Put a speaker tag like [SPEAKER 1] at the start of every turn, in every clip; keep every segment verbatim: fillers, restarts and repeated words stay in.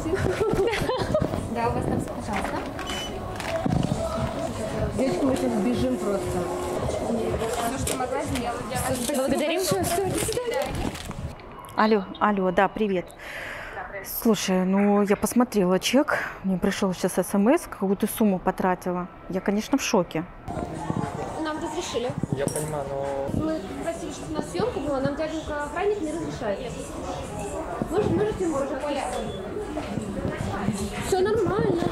[SPEAKER 1] Да, у вас там все, пожалуйста.
[SPEAKER 2] Девочки, мы сейчас бежим просто.
[SPEAKER 1] Все, что могла, сделала для вас.
[SPEAKER 2] Благодарим.
[SPEAKER 3] Алло, алло, да, привет. Слушай, ну я посмотрела чек, мне пришел сейчас смс, какую-то сумму потратила. Я, конечно, в шоке.
[SPEAKER 1] Нам разрешили.
[SPEAKER 4] Я понимаю, но...
[SPEAKER 1] Мы просили, чтобы у нас съемка была, нам дяденька охранник не разрешает. Может, можете, может, все нормально.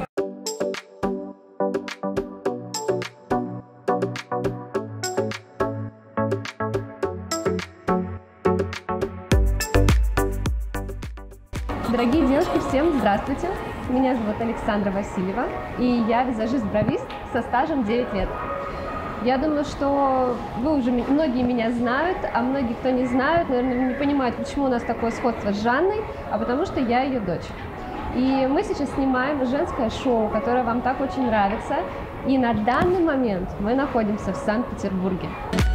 [SPEAKER 1] Дорогие девушки, всем здравствуйте! Меня зовут Александра Васильева, и я визажист-бровист со стажем девять лет. Я думаю, что вы уже, многие меня знают, а многие, кто не знает, наверное, не понимают, почему у нас такое сходство с Жанной, а потому что я ее дочь. И мы сейчас снимаем женское шоу, которое вам так очень нравится, и на данный момент мы находимся в Санкт-Петербурге.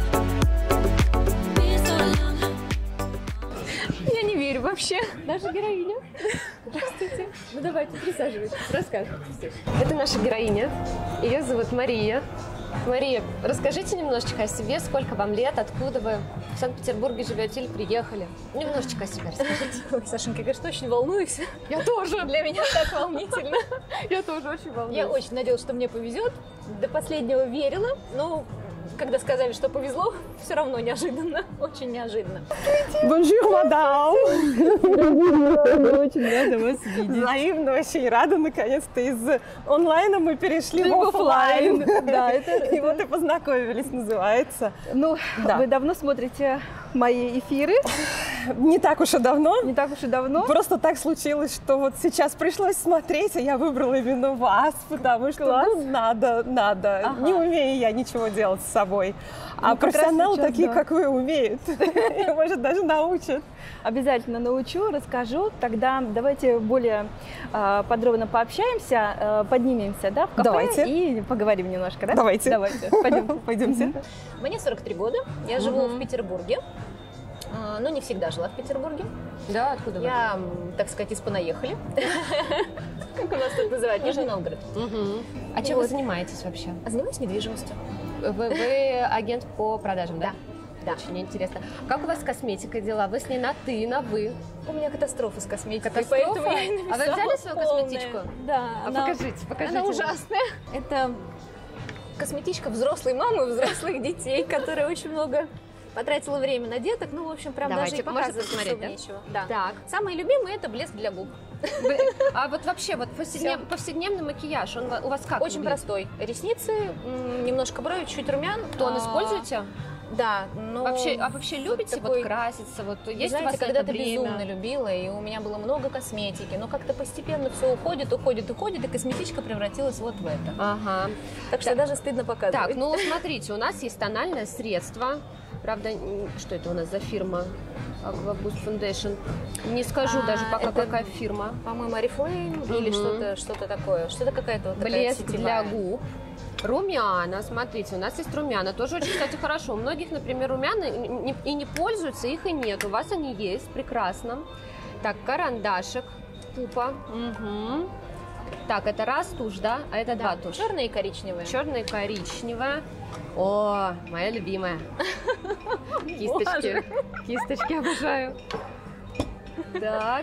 [SPEAKER 1] Я не верю вообще. Наша героиня. Здравствуйте. Ну давайте, присаживайтесь, рассказывайте. Это наша героиня. Ее зовут Мария. Мария, расскажите немножечко о себе, сколько вам лет, откуда вы в Санкт-Петербурге живете или приехали? Немножечко о себе расскажите.
[SPEAKER 5] Ой, Сашенька, я, конечно, очень волнуюсь.
[SPEAKER 1] Я тоже.
[SPEAKER 5] Для меня так волнительно.
[SPEAKER 1] Я тоже очень волнуюсь.
[SPEAKER 5] Я очень надеялась, что мне повезет. До последнего верила, но когда сказали, что повезло, все равно неожиданно, очень неожиданно.
[SPEAKER 6] Бонжур, мадам!
[SPEAKER 3] Очень рада вас видеть.
[SPEAKER 6] Взаимно, очень рада, наконец-то из онлайна мы перешли в офлайн.
[SPEAKER 3] Да, это,
[SPEAKER 6] И вот и познакомились, называется.
[SPEAKER 3] Ну,
[SPEAKER 6] Да.
[SPEAKER 3] вы давно смотрите мои эфиры,
[SPEAKER 6] Не так уж и давно.
[SPEAKER 3] не так уж и давно.
[SPEAKER 6] Просто так случилось, что вот сейчас пришлось смотреть, а я выбрала именно вас, потому что
[SPEAKER 3] Класс.
[SPEAKER 6] ну, надо, надо.
[SPEAKER 3] Ага.
[SPEAKER 6] Не умею я ничего делать с собой. А
[SPEAKER 3] Ну, как раз
[SPEAKER 6] профессионалы
[SPEAKER 3] сейчас,
[SPEAKER 6] такие,
[SPEAKER 3] да.
[SPEAKER 6] как вы, умеют. И, может, даже научат.
[SPEAKER 3] Обязательно научу, расскажу. Тогда давайте более э, подробно пообщаемся, э, поднимемся, да, в кафе
[SPEAKER 6] Давайте.
[SPEAKER 3] и поговорим немножко, да?
[SPEAKER 6] Давайте.
[SPEAKER 3] Давайте. Пойдемте.
[SPEAKER 6] Пойдемте.
[SPEAKER 5] Мне сорок три года, я живу в Петербурге. А, Но не всегда жила в Петербурге.
[SPEAKER 1] Да, откуда вы?
[SPEAKER 5] Я, м, так сказать, из понаехали. Как у нас тут называют, Нижний Новгород.
[SPEAKER 1] А чем вы занимаетесь вообще?
[SPEAKER 5] А занимаюсь недвижимостью.
[SPEAKER 1] Вы, вы агент по продажам, да?
[SPEAKER 5] Да.
[SPEAKER 1] Очень интересно. Как у вас с косметикой дела? Вы с ней на ты, на вы?
[SPEAKER 5] У меня катастрофа с косметикой,
[SPEAKER 1] Катастрофа?
[SPEAKER 5] поэтому я и
[SPEAKER 1] А вы
[SPEAKER 5] написала
[SPEAKER 1] взяли свою
[SPEAKER 5] полное.
[SPEAKER 1] косметичку?
[SPEAKER 5] Да.
[SPEAKER 1] А
[SPEAKER 5] она-
[SPEAKER 1] покажите, покажите.
[SPEAKER 5] Она
[SPEAKER 1] нам.
[SPEAKER 5] ужасная. Это косметичка взрослой мамы, взрослых детей, которая очень много потратила время на деток. Ну, в общем, прям
[SPEAKER 1] Давайте,
[SPEAKER 5] даже и
[SPEAKER 1] можно
[SPEAKER 5] показывать
[SPEAKER 1] посмотреть,
[SPEAKER 5] особо
[SPEAKER 1] да?
[SPEAKER 5] нечего. Да.
[SPEAKER 1] Так.
[SPEAKER 5] Самые любимые это блеск для губ.
[SPEAKER 1] Вы- а вот вообще, вот повседнев- повседневный макияж, он у вас как
[SPEAKER 5] Очень
[SPEAKER 1] выглядит?
[SPEAKER 5] простой. Ресницы, м, немножко брови, чуть румян.
[SPEAKER 1] Тон
[SPEAKER 5] А,
[SPEAKER 1] используете?
[SPEAKER 5] Да. Но
[SPEAKER 1] Вообще, а вообще любите вот,
[SPEAKER 5] такой-
[SPEAKER 1] краситься? Вот
[SPEAKER 5] Вы
[SPEAKER 1] есть у
[SPEAKER 5] знаете,
[SPEAKER 1] вас на это
[SPEAKER 5] когда-то
[SPEAKER 1] время?
[SPEAKER 5] безумно любила, и у меня было много косметики, но как-то постепенно все уходит, уходит, уходит, и косметичка превратилась вот в это.
[SPEAKER 1] Ага.
[SPEAKER 5] Так что даже стыдно показывать.
[SPEAKER 1] Так, ну смотрите, у нас есть тональное средство. Правда, м, что это у нас за фирма? Aqua Boost Foundation. Не скажу
[SPEAKER 5] А,
[SPEAKER 1] даже пока,
[SPEAKER 5] это,
[SPEAKER 1] какая фирма.
[SPEAKER 5] По-моему, Oriflame или
[SPEAKER 1] Мгм.
[SPEAKER 5] что-то что такое. Что-то какая-то вот такая
[SPEAKER 1] Блеск для
[SPEAKER 5] сетевая.
[SPEAKER 1] губ. Румяна, смотрите, у нас есть румяна, тоже очень, кстати, хорошо. У многих, например, румяна и не- и не пользуются, их и нет. У вас они есть, прекрасно. Так, карандашик, пупа. Мгм. Так, это раз тушь, да? А это два тушь.
[SPEAKER 5] Черные и коричневые.
[SPEAKER 1] Черная и коричневая. О, моя любимая. Кисточки. Кисточки обожаю. Так.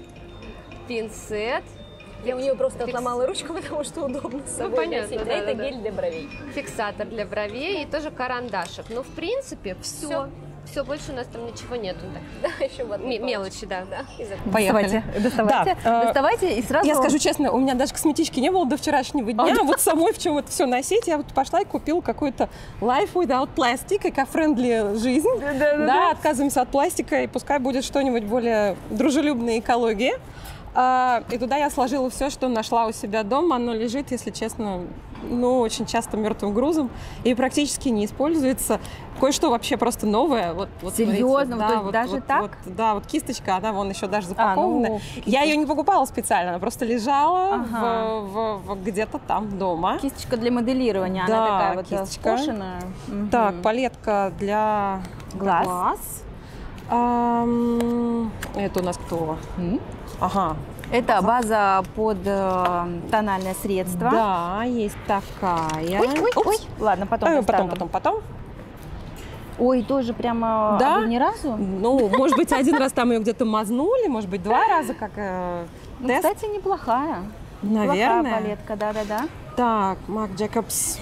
[SPEAKER 1] Пинцет.
[SPEAKER 5] Я у нее просто
[SPEAKER 1] Фикс-
[SPEAKER 5] отломала ручку, потому что удобно с
[SPEAKER 1] Ну,
[SPEAKER 5] собой
[SPEAKER 1] понятно,
[SPEAKER 5] носить.
[SPEAKER 1] да,
[SPEAKER 5] А это
[SPEAKER 1] да, да.
[SPEAKER 5] гель для бровей.
[SPEAKER 1] Фиксатор для бровей и тоже карандашик. Ну, в принципе, все.
[SPEAKER 5] Всё.
[SPEAKER 1] Все, больше у нас там ничего нету.
[SPEAKER 5] Да, еще в одной
[SPEAKER 1] М- мелочи, да.
[SPEAKER 5] Да, и за-
[SPEAKER 6] Поехали.
[SPEAKER 3] Доставайте, доставайте,
[SPEAKER 6] Да, э,
[SPEAKER 3] доставайте и сразу...
[SPEAKER 6] Я скажу честно, у меня даже косметички не было до вчерашнего дня. Вот самой в чем это все носить, я вот пошла и купила какой-то Life Without Plastic, эко-френдли жизнь. Да, отказываемся от пластика, и пускай будет что-нибудь более дружелюбной экологии. А, и туда я сложила все, что нашла у себя дома. Оно лежит, если честно, ну, очень часто мертвым грузом и практически не используется. Кое-что вообще просто новое. Вот, вот
[SPEAKER 3] Серьезно?
[SPEAKER 6] смотрите.
[SPEAKER 3] То есть даже
[SPEAKER 6] вот,
[SPEAKER 3] так?
[SPEAKER 6] вот, да, вот кисточка, она вон еще даже запакована.
[SPEAKER 3] ну,
[SPEAKER 6] Я ее не покупала специально, она просто лежала
[SPEAKER 3] Ага.
[SPEAKER 6] в, в- в- где-то там дома.
[SPEAKER 3] Кисточка для моделирования,
[SPEAKER 6] Да,
[SPEAKER 3] она такая вот
[SPEAKER 6] кисточка.
[SPEAKER 3] скошенная. Мгм.
[SPEAKER 6] Так, палетка для
[SPEAKER 3] Глаз.
[SPEAKER 6] глаз. Ам, это у нас кто?
[SPEAKER 3] М?
[SPEAKER 6] Ага.
[SPEAKER 3] Это база под э, тональное средство.
[SPEAKER 6] Да, есть такая.
[SPEAKER 3] Ой, ой, ой. Ладно, потом
[SPEAKER 6] Э,
[SPEAKER 3] достану.
[SPEAKER 6] потом, потом, потом.
[SPEAKER 3] Ой, тоже прямо
[SPEAKER 6] Да?
[SPEAKER 3] а вы ни разу?
[SPEAKER 6] Ну, может быть, один раз там ее где-то мазнули, может быть, два раза, как э,
[SPEAKER 3] Ну,
[SPEAKER 6] тест.
[SPEAKER 3] кстати, неплохая.
[SPEAKER 6] Наверное.
[SPEAKER 3] Неплохая палетка, да-да-да.
[SPEAKER 6] Так, Марк Джейкобс.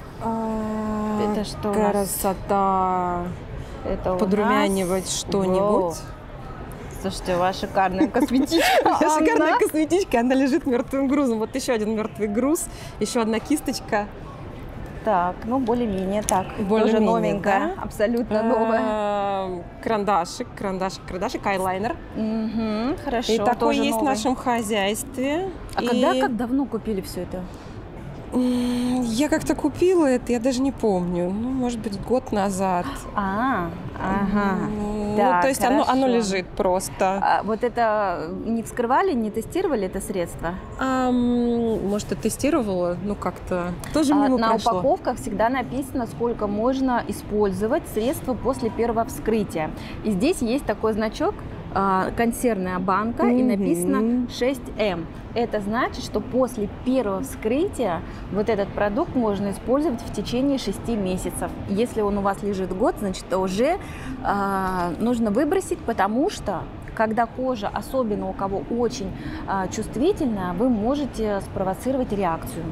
[SPEAKER 6] А,
[SPEAKER 3] Это что у нас?
[SPEAKER 6] красота.
[SPEAKER 3] Это у
[SPEAKER 6] Подрумянивать
[SPEAKER 3] нас-
[SPEAKER 6] что-нибудь.
[SPEAKER 3] Воу. Слушайте, у вас шикарная косметичка.
[SPEAKER 6] Шикарная
[SPEAKER 3] Анна.
[SPEAKER 6] косметичка, она лежит мертвым грузом. Вот еще один мертвый груз, еще одна кисточка.
[SPEAKER 3] Так, ну более-менее так. Тоже
[SPEAKER 6] Более-менее,
[SPEAKER 3] новенькая,
[SPEAKER 6] да?
[SPEAKER 3] абсолютно новая.
[SPEAKER 6] Эм, Карандашик, карандашик, карандашик, айлайнер.
[SPEAKER 3] Мгм, хорошо,
[SPEAKER 6] И такой
[SPEAKER 3] тоже
[SPEAKER 6] есть в
[SPEAKER 3] новый.
[SPEAKER 6] нашем хозяйстве.
[SPEAKER 3] А
[SPEAKER 6] И,
[SPEAKER 3] когда, как давно купили все это?
[SPEAKER 6] м, Я как-то купила это, я даже не помню. Ну, может быть, год назад.
[SPEAKER 3] А, ага.
[SPEAKER 6] М,
[SPEAKER 3] Так,
[SPEAKER 6] ну, то есть оно, оно
[SPEAKER 3] хорошо.
[SPEAKER 6] лежит просто.
[SPEAKER 3] А вот это не вскрывали, не тестировали это средство?
[SPEAKER 6] Ам, может, ты тестировала? Ну, как-то тоже
[SPEAKER 3] А
[SPEAKER 6] мимо
[SPEAKER 3] на
[SPEAKER 6] прошло.
[SPEAKER 3] упаковках всегда написано, сколько можно использовать средства после первого вскрытия. И здесь есть такой значок, а, консервная банка, и
[SPEAKER 6] Мгм.
[SPEAKER 3] написано шесть эм. Это значит, что после первого вскрытия вот этот продукт можно использовать в течение шести месяцев. Если он у вас лежит год, значит, уже а, нужно выбросить, потому что когда кожа, особенно у кого очень а, чувствительная, вы можете спровоцировать реакцию.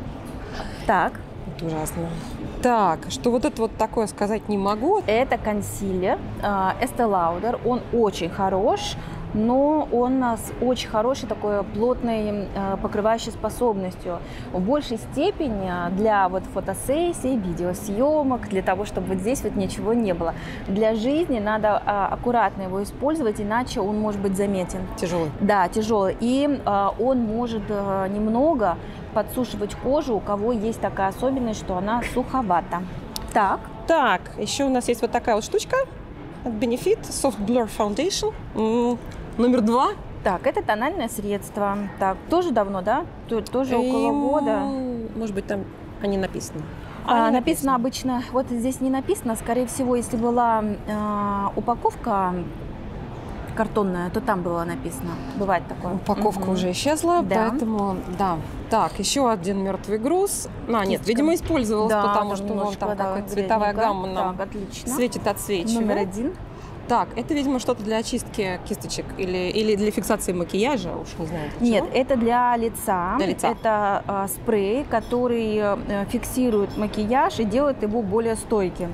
[SPEAKER 3] Так,
[SPEAKER 6] Это ужасно. Так, что вот это вот такое сказать не могу.
[SPEAKER 3] это консилер а, Estee Lauder. Он очень хорош, но он с очень хорошей такой плотной а, покрывающей способностью. В большей степени для вот фотосессий, видеосъемок, для того, чтобы вот здесь вот ничего не было. Для жизни надо а, аккуратно его использовать, иначе он может быть заметен.
[SPEAKER 6] Тяжелый.
[SPEAKER 3] Да, тяжелый. И а, он может а, немного подсушивать кожу, у кого есть такая особенность, что она суховата. Так,
[SPEAKER 6] Так, еще у нас есть вот такая вот штучка от Benefit Soft Blur Foundation. М, Номер два.
[SPEAKER 3] так, это тональное средство. Так, тоже давно, да? То- Тоже около
[SPEAKER 6] Эм,
[SPEAKER 3] года.
[SPEAKER 6] Может быть, там они написаны.
[SPEAKER 3] А,
[SPEAKER 6] они
[SPEAKER 3] написано обычно, вот здесь не написано, скорее всего, если была а, упаковка картонная, то там было написано. Бывает такое.
[SPEAKER 6] Упаковка
[SPEAKER 3] Мгм.
[SPEAKER 6] уже исчезла,
[SPEAKER 3] Да.
[SPEAKER 6] поэтому да. Так, еще один мертвый груз. А, нет,
[SPEAKER 3] Кистка.
[SPEAKER 6] видимо, использовалась,
[SPEAKER 3] Да,
[SPEAKER 6] потому
[SPEAKER 3] там
[SPEAKER 6] что вон
[SPEAKER 3] немножко,
[SPEAKER 6] там
[SPEAKER 3] да,
[SPEAKER 6] такая цветовая
[SPEAKER 3] вредненько.
[SPEAKER 6] гамма нам
[SPEAKER 3] Так, отлично.
[SPEAKER 6] светит, отсвечивает.
[SPEAKER 3] Номер один.
[SPEAKER 6] Так, это, видимо, что-то для очистки кисточек или, или для фиксации макияжа, уж не знаю для
[SPEAKER 3] Нет,
[SPEAKER 6] чего.
[SPEAKER 3] это для лица.
[SPEAKER 6] Для лица.
[SPEAKER 3] Это а, спрей, который э, фиксирует макияж и делает его более стойким.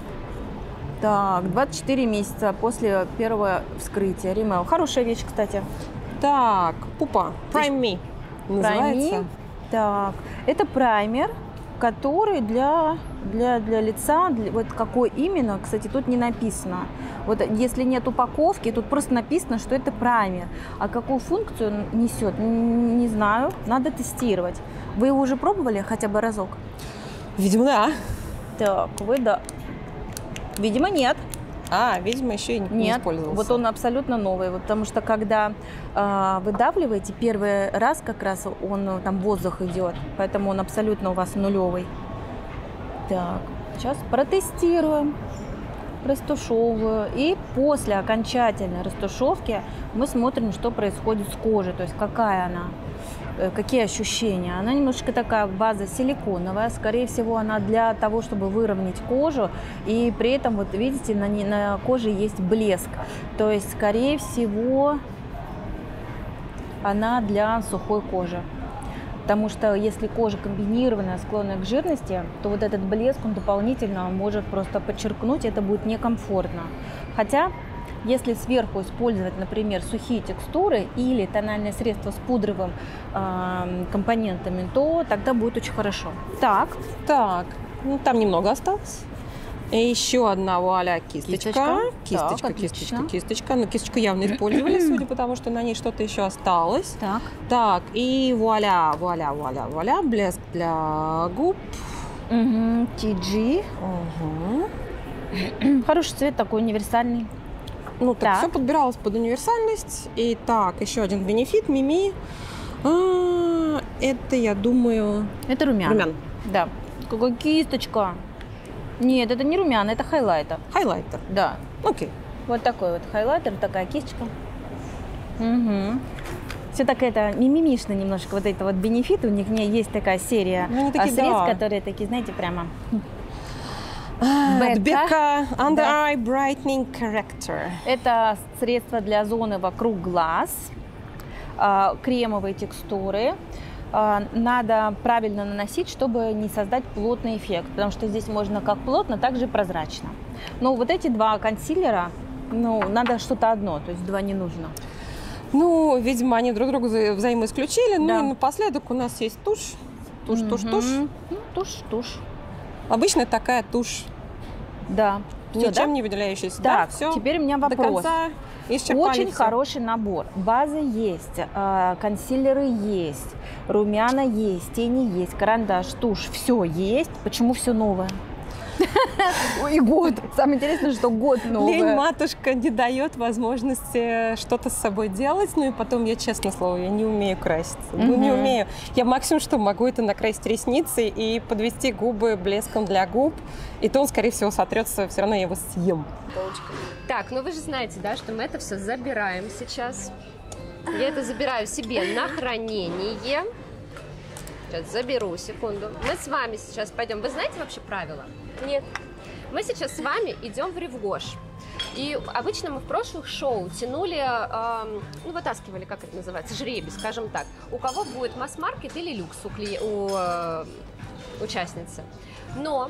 [SPEAKER 3] Так, двадцать четыре месяца после первого вскрытия. Rimmel. Хорошая вещь, кстати.
[SPEAKER 6] Так, пупа, Prime Me называется.
[SPEAKER 3] Прайми. Так, это праймер, который для, для, для лица, для- вот какой именно, кстати, тут не написано. Вот если нет упаковки, тут просто написано, что это праймер. А какую функцию он несет, н- не знаю, надо тестировать. Вы его уже пробовали хотя бы разок?
[SPEAKER 6] Видимо, да.
[SPEAKER 3] Так, вы да. Видимо, нет.
[SPEAKER 6] А, видимо, еще и не, не
[SPEAKER 3] Нет,
[SPEAKER 6] использовался.
[SPEAKER 3] вот он абсолютно новый, вот, потому что когда э, выдавливаете, первый раз как раз он э, там воздух идет, поэтому он абсолютно у вас нулевый. Так, сейчас протестируем, растушевываю, и после окончательной растушевки мы смотрим, что происходит с кожей, то есть какая она, э, какие ощущения. Она немножечко такая база силиконовая, скорее всего, она для того, чтобы выровнять кожу, и при этом, вот видите, на, ней- на коже есть блеск, то есть, скорее всего, она для сухой кожи. Потому что если кожа комбинированная, склонная к жирности, то вот этот блеск, он дополнительно может просто подчеркнуть, это будет некомфортно. Хотя, если сверху использовать, например, сухие текстуры или тональное средство с пудровым э, компонентами, то тогда будет очень хорошо. Так,
[SPEAKER 6] Так, ну, там немного осталось. И еще одна вуаля кисточка.
[SPEAKER 3] Кисточка.
[SPEAKER 6] Кисточка,
[SPEAKER 3] Так,
[SPEAKER 6] кисточка,
[SPEAKER 3] отлично.
[SPEAKER 6] кисточка. Но кисточку явно использовали, судя по тому, что на ней что-то еще осталось.
[SPEAKER 3] так.
[SPEAKER 6] Так, и вуаля, вуаля, вуаля, вуаля. Блеск для губ.
[SPEAKER 3] Угу. ти джи.
[SPEAKER 6] Угу.
[SPEAKER 3] Хороший цвет, такой универсальный.
[SPEAKER 6] Ну, так,
[SPEAKER 3] Так.
[SPEAKER 6] все подбиралось под универсальность. И так, еще один бенефит, Мими. А, это, я думаю,
[SPEAKER 3] Это румяна.
[SPEAKER 6] румян.
[SPEAKER 3] Да. Какая кисточка. Нет, это не румяна, это хайлайтер.
[SPEAKER 6] Хайлайтер.
[SPEAKER 3] Да.
[SPEAKER 6] Окей.
[SPEAKER 3] Вот такой вот хайлайтер, такая кисточка. Угу. Все так это мимимишно немножко, вот это вот бенефит, у них не есть такая серия
[SPEAKER 6] Ну, они такие,
[SPEAKER 3] средств,
[SPEAKER 6] да.
[SPEAKER 3] которые такие, знаете, прямо...
[SPEAKER 6] А, Бека Under
[SPEAKER 3] Да.
[SPEAKER 6] Eye Brightening Corrector.
[SPEAKER 3] Это средство для зоны вокруг глаз, а, кремовые текстуры. А, Надо правильно наносить, чтобы не создать плотный эффект, потому что здесь можно как плотно, так же и прозрачно. Но вот эти два консилера, ну, надо что-то одно, то есть два не нужно.
[SPEAKER 6] Ну, видимо, они друг друга вза- взаимоисключили.
[SPEAKER 3] Да.
[SPEAKER 6] Ну и напоследок у нас есть тушь. Тушь, тушь, тушь.
[SPEAKER 3] Мгм. Ну, тушь, тушь.
[SPEAKER 6] Обычная такая тушь,
[SPEAKER 3] Да. Всё,
[SPEAKER 6] ничем
[SPEAKER 3] да?
[SPEAKER 6] не выделяющаяся.
[SPEAKER 3] Так,
[SPEAKER 6] да, все.
[SPEAKER 3] теперь у меня
[SPEAKER 6] До
[SPEAKER 3] вопрос.
[SPEAKER 6] конца исчерпали
[SPEAKER 3] Очень
[SPEAKER 6] всё.
[SPEAKER 3] хороший набор. Базы есть, э, консилеры есть, румяна есть, тени есть, карандаш, тушь. Все есть. Почему все новое? И год. Самое интересное, что год
[SPEAKER 6] Лень
[SPEAKER 3] новое.
[SPEAKER 6] матушка не дает возможности что-то с собой делать. Ну и потом, я, честное слово, я не умею краситься. Ну, не
[SPEAKER 3] Мгм.
[SPEAKER 6] умею. Я максимум, что могу, это накрасить ресницы и подвести губы блеском для губ. И то он, скорее всего, сотрется, все равно я его съем.
[SPEAKER 1] Так, ну вы же знаете, да, что мы это все забираем сейчас. Я это забираю себе на хранение. Сейчас заберу, секунду. Мы с вами сейчас пойдем. Вы знаете вообще правила?
[SPEAKER 5] Нет.
[SPEAKER 1] Мы сейчас с вами идем в Ревгош. И обычно мы в прошлых шоу тянули, эм, ну, вытаскивали, как это называется, жребий, скажем так. У кого будет масс-маркет или люкс у, кли... у э, участницы. Но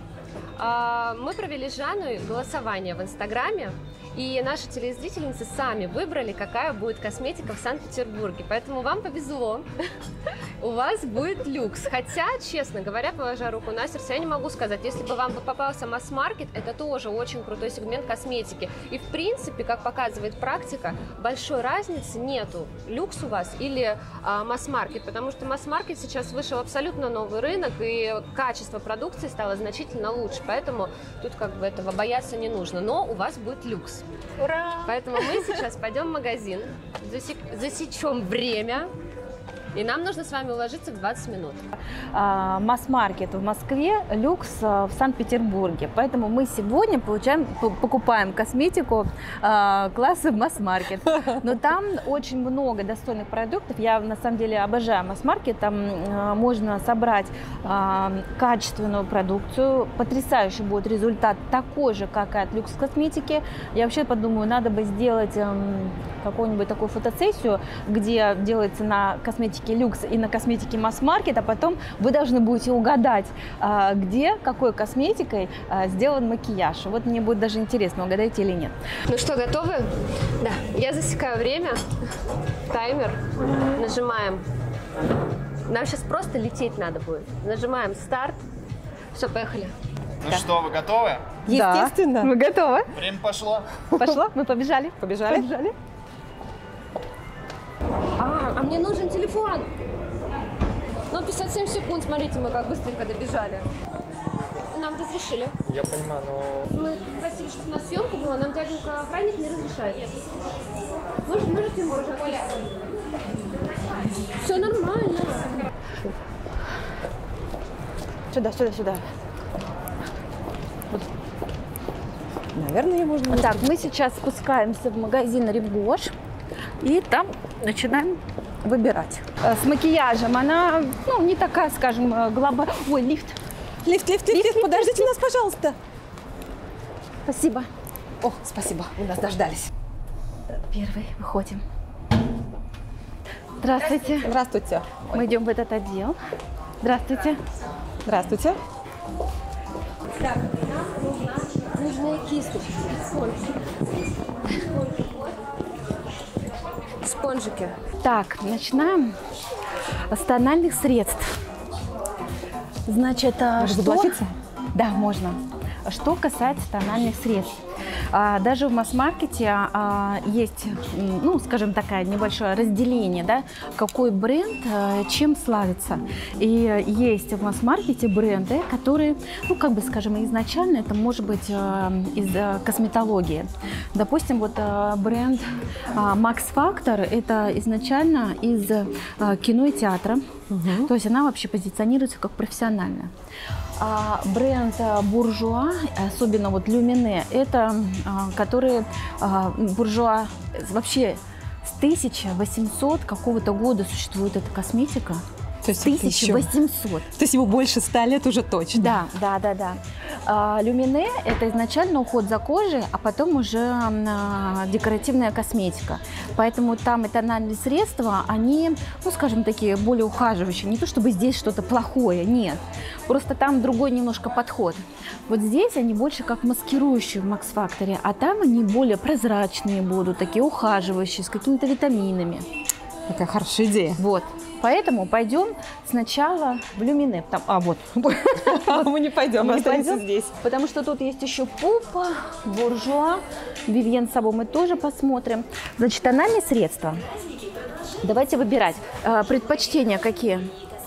[SPEAKER 1] э, мы провели с Жанной голосование в Инстаграме, и наши телезрительницы сами выбрали, какая будет косметика в Санкт-Петербурге. Поэтому вам повезло, у вас будет люкс. Хотя, честно говоря, положа руку на сердце, я не могу сказать, если бы вам попался масс-маркет, это тоже очень крутой сегмент косметики. И в принципе, как показывает практика, большой разницы нету, люкс у вас или а, масс-маркет, потому что масс-маркет сейчас вышел абсолютно новый рынок, и качество продукции стало значительно лучше, поэтому тут как бы этого бояться не нужно. Но у вас будет люкс.
[SPEAKER 5] Ура!
[SPEAKER 1] Поэтому мы сейчас пойдем в магазин, засек- засечем время, и нам нужно с вами уложиться в двадцать минут.
[SPEAKER 3] А, масс-маркет в Москве, люкс а, в Санкт-Петербурге. Поэтому мы сегодня получаем, п- покупаем косметику а, класса масс-маркет. Но там очень много достойных продуктов. Я на самом деле обожаю масс-маркет. Там а, можно собрать а, качественную продукцию. Потрясающий будет результат, такой же, как и от люкс-косметики. Я вообще подумаю, надо бы сделать ам, какую-нибудь такую фотосессию, где делается на косметике люкс и на косметике масс-маркет, а потом вы должны будете угадать, а, где, какой косметикой а, сделан макияж. Вот мне будет даже интересно, угадаете или нет.
[SPEAKER 1] Ну что, готовы? Да. Я засекаю время, таймер, нажимаем. Нам сейчас просто лететь надо будет. Нажимаем старт. Все, поехали.
[SPEAKER 4] Ну что, вы готовы?
[SPEAKER 6] Естественно.
[SPEAKER 3] Да. Мы готовы?
[SPEAKER 4] Время пошло.
[SPEAKER 3] Пошло? Мы побежали?
[SPEAKER 6] Побежали?
[SPEAKER 3] Побежали.
[SPEAKER 1] А, а мне нужен телефон. Ну, пятьдесят семь секунд, смотрите, мы как быстренько добежали. Нам разрешили.
[SPEAKER 4] Я понимаю, но...
[SPEAKER 1] Мы просили, чтобы у нас съемка была, нам дяденька охранник не разрешает. Может, можете, можно. Все нормально.
[SPEAKER 3] Сюда, сюда, сюда.
[SPEAKER 6] Наверное, можно.
[SPEAKER 3] Так, мы сейчас спускаемся в магазин Ревгош и там начинаем выбирать. Э, С макияжем она, ну, не такая, скажем, глобальная. Ой, лифт.
[SPEAKER 6] Лифт, лифт, лифт,
[SPEAKER 3] Лифт,
[SPEAKER 6] лифт,
[SPEAKER 3] лифт,
[SPEAKER 6] подождите нас, пожалуйста.
[SPEAKER 3] Спасибо.
[SPEAKER 6] О, спасибо, вы нас дождались.
[SPEAKER 3] Первый выходим. Здравствуйте.
[SPEAKER 6] Здравствуйте.
[SPEAKER 3] Мы идем в этот отдел. Здравствуйте.
[SPEAKER 6] Здравствуйте.
[SPEAKER 1] Нужны кисточки. Спонжики.
[SPEAKER 3] Так, начинаем с тональных средств. Значит, а,
[SPEAKER 6] Можно
[SPEAKER 3] что...
[SPEAKER 6] заплатиться?
[SPEAKER 3] Да, можно. Что касается тональных средств. А, даже в масс-маркете а, есть, м, ну, скажем, такое небольшое разделение, да, какой бренд а, чем славится. И есть в масс-маркете бренды, которые, ну, как бы, скажем, изначально это может быть а, из а, косметологии. Допустим, вот а, бренд а, Max Factor – это изначально из а, кино и театра.
[SPEAKER 6] Угу.
[SPEAKER 3] То есть она вообще позиционируется как профессиональная. А бренд Буржуа, особенно вот Люмине, это а, которые а, буржуа вообще С тысяча восемьсот какого-то года существует эта косметика.
[SPEAKER 6] То есть это
[SPEAKER 3] тысяча
[SPEAKER 6] еще-
[SPEAKER 3] восемьсот.
[SPEAKER 6] То есть ему больше ста лет уже точно.
[SPEAKER 3] Да, да, да, да. А, люмине – это изначально уход за кожей, а потом уже а, декоративная косметика. Поэтому там и тональные средства, они, ну, скажем, такие более ухаживающие. Не то чтобы здесь что-то плохое, нет. Просто там другой немножко подход. Вот здесь они больше как маскирующие в Max Factor, а там они более прозрачные будут, такие ухаживающие, с какими-то витаминами.
[SPEAKER 6] Какая хорошая идея.
[SPEAKER 3] Вот. Поэтому пойдем сначала в люмине. Там, а, вот.
[SPEAKER 6] Мы не пойдем, мы
[SPEAKER 3] Мы не
[SPEAKER 6] останемся
[SPEAKER 3] пойдем,
[SPEAKER 6] здесь.
[SPEAKER 3] Потому что тут есть еще Пупа, Буржуа, Вивьен Сабо мы тоже посмотрим. Значит, тональные средства. Давайте выбирать. А, предпочтения какие?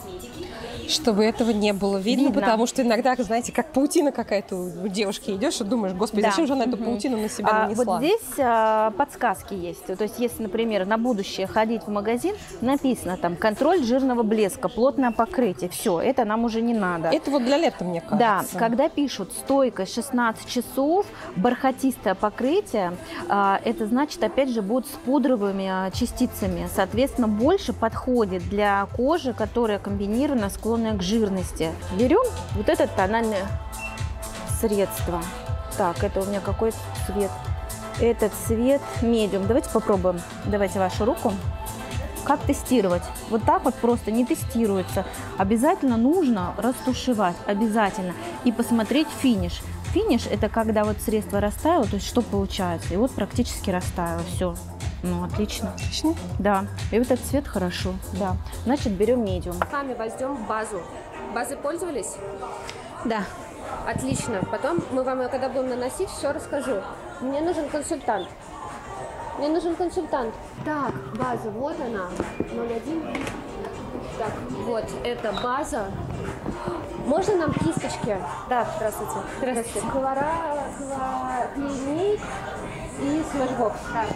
[SPEAKER 6] Чтобы этого не было видно,
[SPEAKER 3] Видно.
[SPEAKER 6] потому что иногда, знаете, как паутина какая-то у девушки идешь и думаешь, господи,
[SPEAKER 3] Да.
[SPEAKER 6] зачем же она эту
[SPEAKER 3] Мгм.
[SPEAKER 6] паутину на себя
[SPEAKER 3] А,
[SPEAKER 6] нанесла?
[SPEAKER 3] вот здесь а, подсказки есть. То есть, если, например, на будущее ходить в магазин, написано там контроль жирного блеска, плотное покрытие. Все, это нам уже не надо.
[SPEAKER 6] Это вот для лета, мне
[SPEAKER 3] Да,
[SPEAKER 6] кажется.
[SPEAKER 3] когда пишут стойкость шестнадцать часов, бархатистое покрытие, а, это значит, опять же, будет с пудровыми а, частицами. Соответственно, больше подходит для кожи, которая комбинирована, склонная к жирности. Берем вот это тональное средство. Так, это у меня какой цвет? Этот цвет медиум. Давайте попробуем. Давайте вашу руку. Как тестировать? Вот так вот просто не тестируется. Обязательно нужно растушевать, обязательно. И посмотреть финиш. Финиш – это когда вот средство растаяло, то есть что получается? И вот практически растаяло, все. Ну, отлично.
[SPEAKER 6] Отлично.
[SPEAKER 3] Да. И вот этот цвет хорошо, да. Значит, берем медиум.
[SPEAKER 1] С вами возьмем базу. Базы пользовались?
[SPEAKER 5] Да.
[SPEAKER 1] Отлично. Потом мы вам, когда будем наносить, все расскажу. Мне нужен консультант. Мне нужен консультант. Так, база, вот она. ноль один. Так, вот, это база. Можно нам кисточки?
[SPEAKER 3] Да, здравствуйте.
[SPEAKER 1] Здравствуйте. Клора, клеймейк и смешбокс.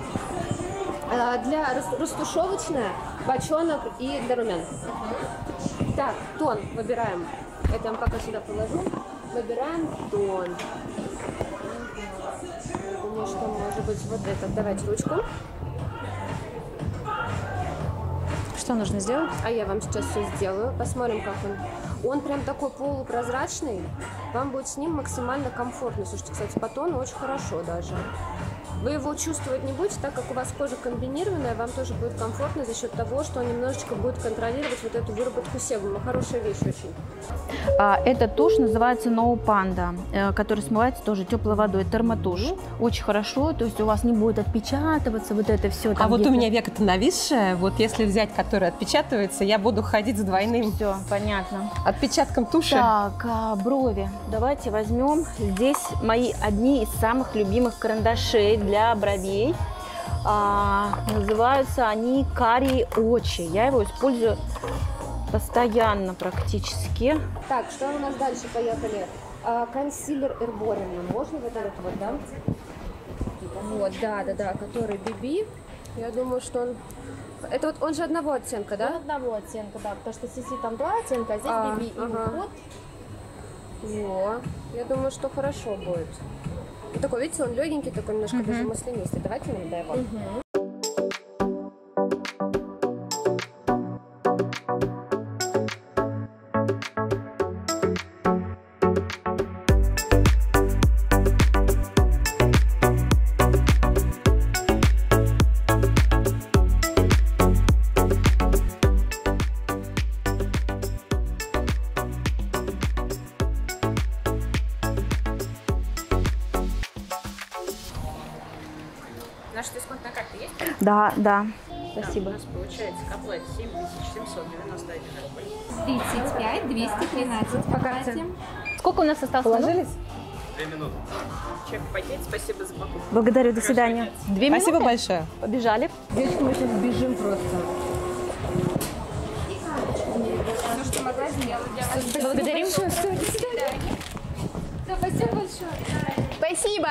[SPEAKER 1] А, Для рас- растушевочная, бочонок и для румян. Так, тон выбираем. Это я вам пока сюда положу. Выбираем тон. Думаю, что может быть вот этот. Давайте ручку.
[SPEAKER 5] Что нужно сделать?
[SPEAKER 1] А я вам сейчас все сделаю. Посмотрим, как он. Он прям такой полупрозрачный. Вам будет с ним максимально комфортно. Слушайте, кстати, по тону очень хорошо даже. Вы его чувствовать не будете, так как у вас кожа комбинированная, вам тоже будет комфортно за счет того, что он немножечко будет контролировать вот эту выработку себума. Хорошая вещь очень.
[SPEAKER 3] А, эта тушь называется No Panda, э, который смывается тоже теплой водой. Термотушь. Очень хорошо, то есть у вас не будет отпечатываться вот это все.
[SPEAKER 6] А вот у меня века-то нависшая, вот если взять, который отпечатывается, я буду ходить с двойным
[SPEAKER 3] Все, понятно.
[SPEAKER 6] отпечатком туши.
[SPEAKER 3] Так, а, брови. Давайте возьмем. Здесь мои одни из самых любимых карандашей для бровей. А, называются они карие очи. Я его использую постоянно практически.
[SPEAKER 1] Так, что у нас дальше? Поехали. А, консилер Эрборина. Можно вот этот вот, да? Вот, да, да, да, который би би. Я думаю, что он... Это вот он же одного оттенка, да?
[SPEAKER 5] Одного оттенка, да, потому что Сиси там два оттенка, а здесь
[SPEAKER 1] А,
[SPEAKER 5] би би и
[SPEAKER 1] ага.
[SPEAKER 5] уход.
[SPEAKER 1] Во, я думаю, что хорошо будет. И такой, видите, он легенький, такой немножко даже маслянистый. Давайте нам дай его.
[SPEAKER 7] Наша дисконтная карта есть?
[SPEAKER 3] Да, да. Спасибо.
[SPEAKER 7] У нас получается комплект семь тысяч семьсот девяносто один рубль.
[SPEAKER 2] тридцать пять двести тринадцать по карте.
[SPEAKER 3] Сколько у нас осталось?
[SPEAKER 6] Положились?
[SPEAKER 4] Две минуты.
[SPEAKER 7] Чек в пакете, спасибо за покупку.
[SPEAKER 3] Благодарю, до свидания. Две
[SPEAKER 6] Спасибо
[SPEAKER 3] минуты?
[SPEAKER 6] большое.
[SPEAKER 3] Побежали.
[SPEAKER 2] Девочки, мы сейчас бежим просто.
[SPEAKER 3] Благодарим.
[SPEAKER 1] Спасибо большое.
[SPEAKER 5] Спасибо!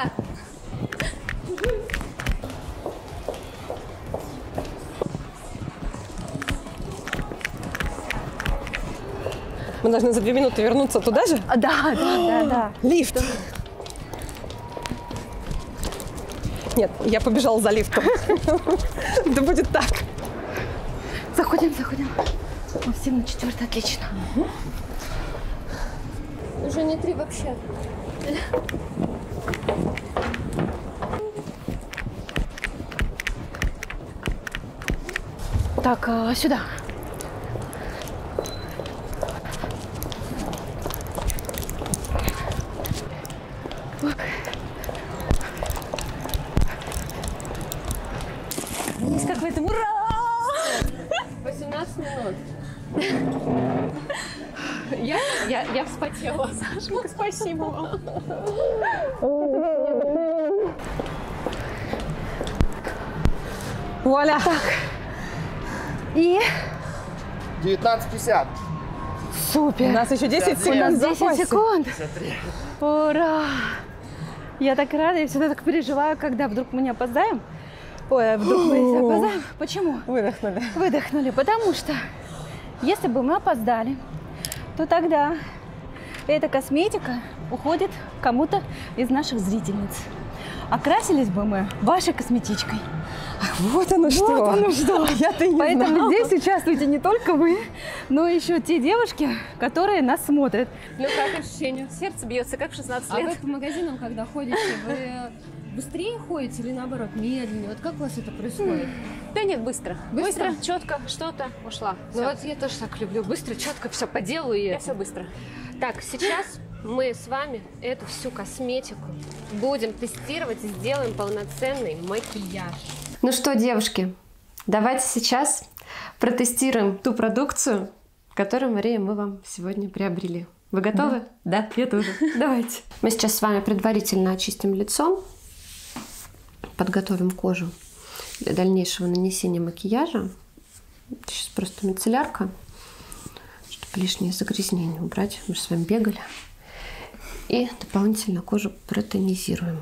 [SPEAKER 6] Мы должны за две минуты вернуться туда же?
[SPEAKER 3] А, Да, да, да, да.
[SPEAKER 6] Лифт. Нет, я побежала за лифтом. Да будет так.
[SPEAKER 3] Заходим, заходим. Ну, семь на четвертый, отлично.
[SPEAKER 1] Уже не три вообще.
[SPEAKER 3] Так, а, сюда. Есть как в этом. Ура!
[SPEAKER 1] восемнадцать минут. Я, я, я вспотела, Сашенька, спасибо вам.
[SPEAKER 6] Вуаля.
[SPEAKER 3] И
[SPEAKER 4] девятнадцать пятьдесят.
[SPEAKER 3] супер.
[SPEAKER 6] У нас еще десять
[SPEAKER 3] У нас
[SPEAKER 6] секунд в
[SPEAKER 3] десять
[SPEAKER 6] запасе.
[SPEAKER 3] секунд. Ура! Я так рада, я всегда так переживаю, когда вдруг мы не опоздаем. Ой, вдруг мы опоздаем. Почему?
[SPEAKER 6] Выдохнули.
[SPEAKER 3] Выдохнули, потому что если бы мы опоздали, то тогда эта косметика уходит кому-то из наших зрительниц. Окрасились бы мы вашей косметичкой.
[SPEAKER 6] Вот оно что.
[SPEAKER 3] Вот оно что.
[SPEAKER 6] Я-то не
[SPEAKER 3] Поэтому
[SPEAKER 6] знала.
[SPEAKER 3] здесь участвуйте не только вы, но еще те девушки, которые нас смотрят.
[SPEAKER 1] Ну как ощущение?
[SPEAKER 5] Сердце бьется, как в шестнадцать
[SPEAKER 1] А
[SPEAKER 5] лет.
[SPEAKER 1] вы по магазинам, когда ходите, вы быстрее ходите или наоборот медленнее? Вот как у вас это происходит?
[SPEAKER 5] Да нет, быстро.
[SPEAKER 1] Быстро?
[SPEAKER 5] Быстро, четко, что-то, ушла.
[SPEAKER 1] Ну
[SPEAKER 5] Всё.
[SPEAKER 1] вот я тоже так люблю. Быстро, четко, все по делу и
[SPEAKER 5] Я
[SPEAKER 1] это.
[SPEAKER 5] все быстро.
[SPEAKER 1] Так, сейчас мы с вами эту всю косметику будем тестировать и сделаем полноценный макияж. Ну что, девушки, давайте сейчас протестируем ту продукцию, которую, Мария, мы вам сегодня приобрели. Вы готовы? Да, да, я тоже. Давайте. Мы сейчас с вами предварительно очистим лицо, подготовим кожу для дальнейшего нанесения макияжа. Сейчас просто мицеллярка, чтобы лишние загрязнения убрать. Мы же с вами бегали. И дополнительно кожу протонизируем.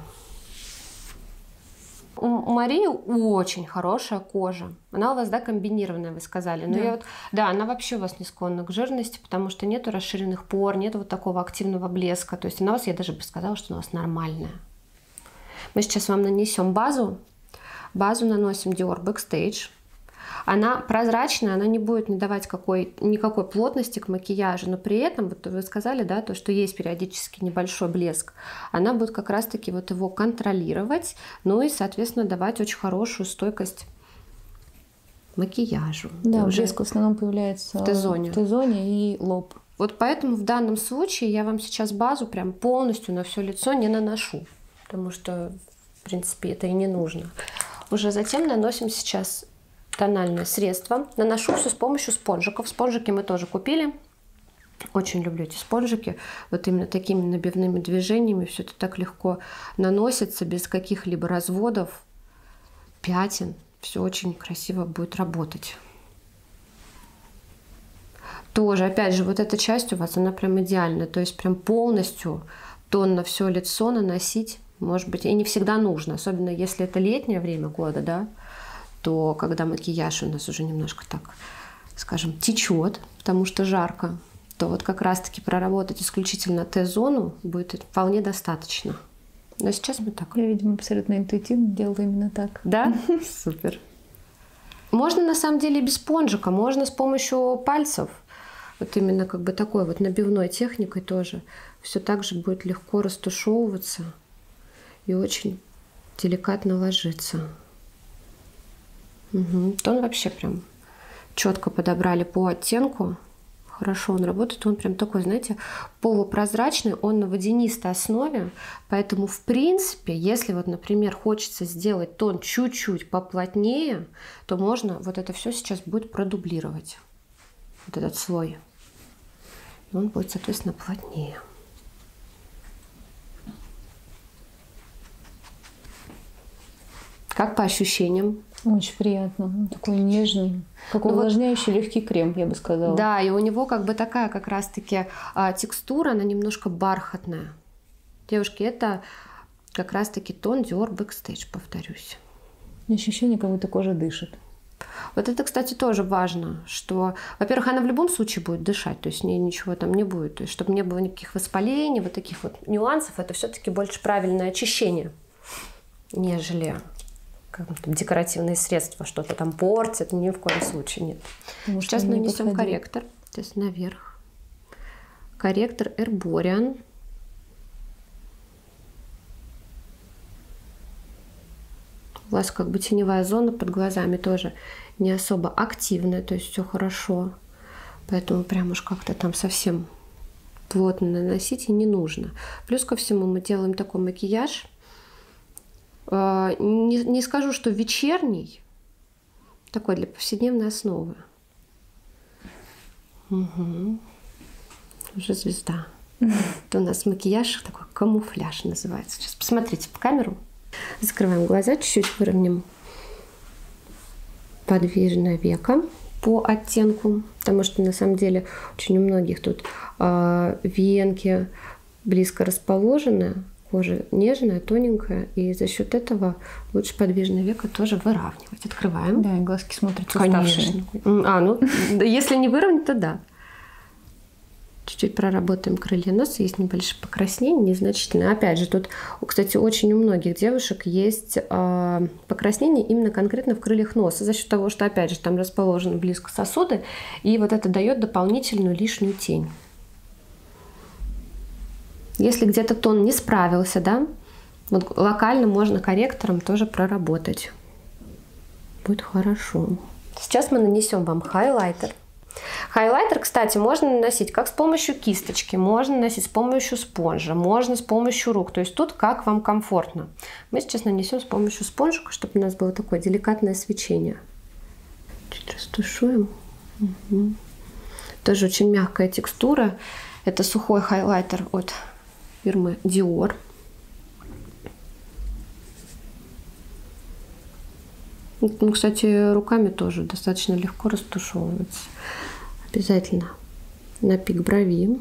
[SPEAKER 1] У Марии очень хорошая кожа. Она у вас, да, комбинированная, вы сказали. Но
[SPEAKER 3] Да.
[SPEAKER 1] я вот, да, она вообще у вас не склонна к жирности, потому что нету расширенных пор, нету вот такого активного блеска. То есть она у вас, я даже бы сказала, что у вас нормальная. Мы сейчас вам нанесем базу. Базу наносим Dior Backstage. Она прозрачная, она не будет не давать какой, никакой плотности к макияжу, но при этом, вот вы сказали, да, то, что есть периодически небольшой блеск, она будет как раз-таки вот его контролировать, ну и, соответственно, давать очень хорошую стойкость макияжу.
[SPEAKER 2] Да,
[SPEAKER 1] уже
[SPEAKER 2] блеск в основном появляется
[SPEAKER 1] в Т-зоне.
[SPEAKER 2] в Т-зоне и лоб.
[SPEAKER 1] Вот поэтому в данном случае я вам сейчас базу прям полностью на все лицо не наношу, потому что, в принципе, это и не нужно. Уже затем наносим сейчас тональное средство. Наношу все с помощью спонжиков. Спонжики мы тоже купили. Очень люблю эти спонжики. Вот именно такими набивными движениями все это так легко наносится, без каких-либо разводов, пятен. Все очень красиво будет работать. Тоже, опять же, вот эта часть у вас, она прям идеальная. То есть прям полностью тон на все лицо наносить, может быть, и не всегда нужно. Особенно если это летнее время года, да, то когда макияж у нас уже немножко так, скажем, течет, потому что жарко, то вот как раз-таки проработать исключительно Т-зону будет вполне достаточно. Но сейчас мы так.
[SPEAKER 2] Я, видимо, абсолютно интуитивно делала именно так.
[SPEAKER 1] Да? Супер. Можно на самом деле без спонжика, можно с помощью пальцев. Вот именно как бы такой вот набивной техникой тоже. Все так же будет легко растушевываться и очень деликатно ложиться. Угу. Тон вообще прям четко подобрали по оттенку. Хорошо он работает. Он прям такой, знаете, полупрозрачный. Он на водянистой основе. Поэтому, в принципе, если вот, например, хочется сделать тон чуть-чуть поплотнее, то можно вот это все сейчас будет продублировать. Вот этот слой. И он будет, соответственно, плотнее. Как по ощущениям?
[SPEAKER 2] Очень приятно. Он такой нежный. Как
[SPEAKER 1] Ну вот-
[SPEAKER 2] увлажняющий легкий крем, я бы сказала.
[SPEAKER 1] Да, и у него как бы такая как раз-таки а, текстура, она немножко бархатная. Девушки, это как раз-таки тон Dior Backstage, повторюсь.
[SPEAKER 2] Ощущение, как будто кожа дышит.
[SPEAKER 1] Вот это, кстати, тоже важно, что, во-первых, она в любом случае будет дышать, то есть с ней ничего там не будет. То есть, чтобы не было никаких воспалений, вот таких вот нюансов, это все-таки больше правильное очищение. нежели как бы, там, декоративные средства что-то там портят. Ни в коем случае нет.
[SPEAKER 2] Потому что
[SPEAKER 1] Сейчас
[SPEAKER 2] он не
[SPEAKER 1] нанесем
[SPEAKER 2] подходил.
[SPEAKER 1] корректор. Сейчас наверх. Корректор Herborian. У вас как бы теневая зона под глазами тоже не особо активная, то есть все хорошо. Поэтому прям уж как-то там совсем плотно наносить и не нужно. Плюс ко всему мы делаем такой макияж. Не, не скажу, что вечерний, такой для повседневной основы. Угу. Уже звезда. Это у нас макияж такой камуфляж называется. Сейчас посмотрите в камеру. Закрываем глаза, чуть-чуть выровняем подвижное веко по оттенку, потому что на самом деле очень у многих тут э, венки близко расположены, кожа нежная, тоненькая, и за счет этого лучше подвижное веко тоже выравнивать. Открываем.
[SPEAKER 2] Да, и глазки смотрятся
[SPEAKER 1] Конечно.
[SPEAKER 2] уставшие.
[SPEAKER 1] А, ну, если не выровнять, то да. Чуть-чуть проработаем крылья носа, есть небольшое покраснение, незначительное. Опять же, тут, кстати, очень у многих девушек есть э, покраснение именно конкретно в крыльях носа, за счет того, что, опять же, там расположены близко сосуды, и вот это дает дополнительную лишнюю тень. Если где-то тон не справился, да, вот локально можно корректором тоже проработать. Будет хорошо. Сейчас мы нанесем вам хайлайтер. Хайлайтер, кстати, можно наносить как с помощью кисточки, можно наносить с помощью спонжа, можно с помощью рук. То есть тут как вам комфортно. Мы сейчас нанесем с помощью спонжика, чтобы у нас было такое деликатное свечение. Чуть растушуем. Угу. Тоже очень мягкая текстура. Это сухой хайлайтер от фирмы Dior. Ну, кстати, руками тоже достаточно легко растушевывается. Обязательно на пик брови.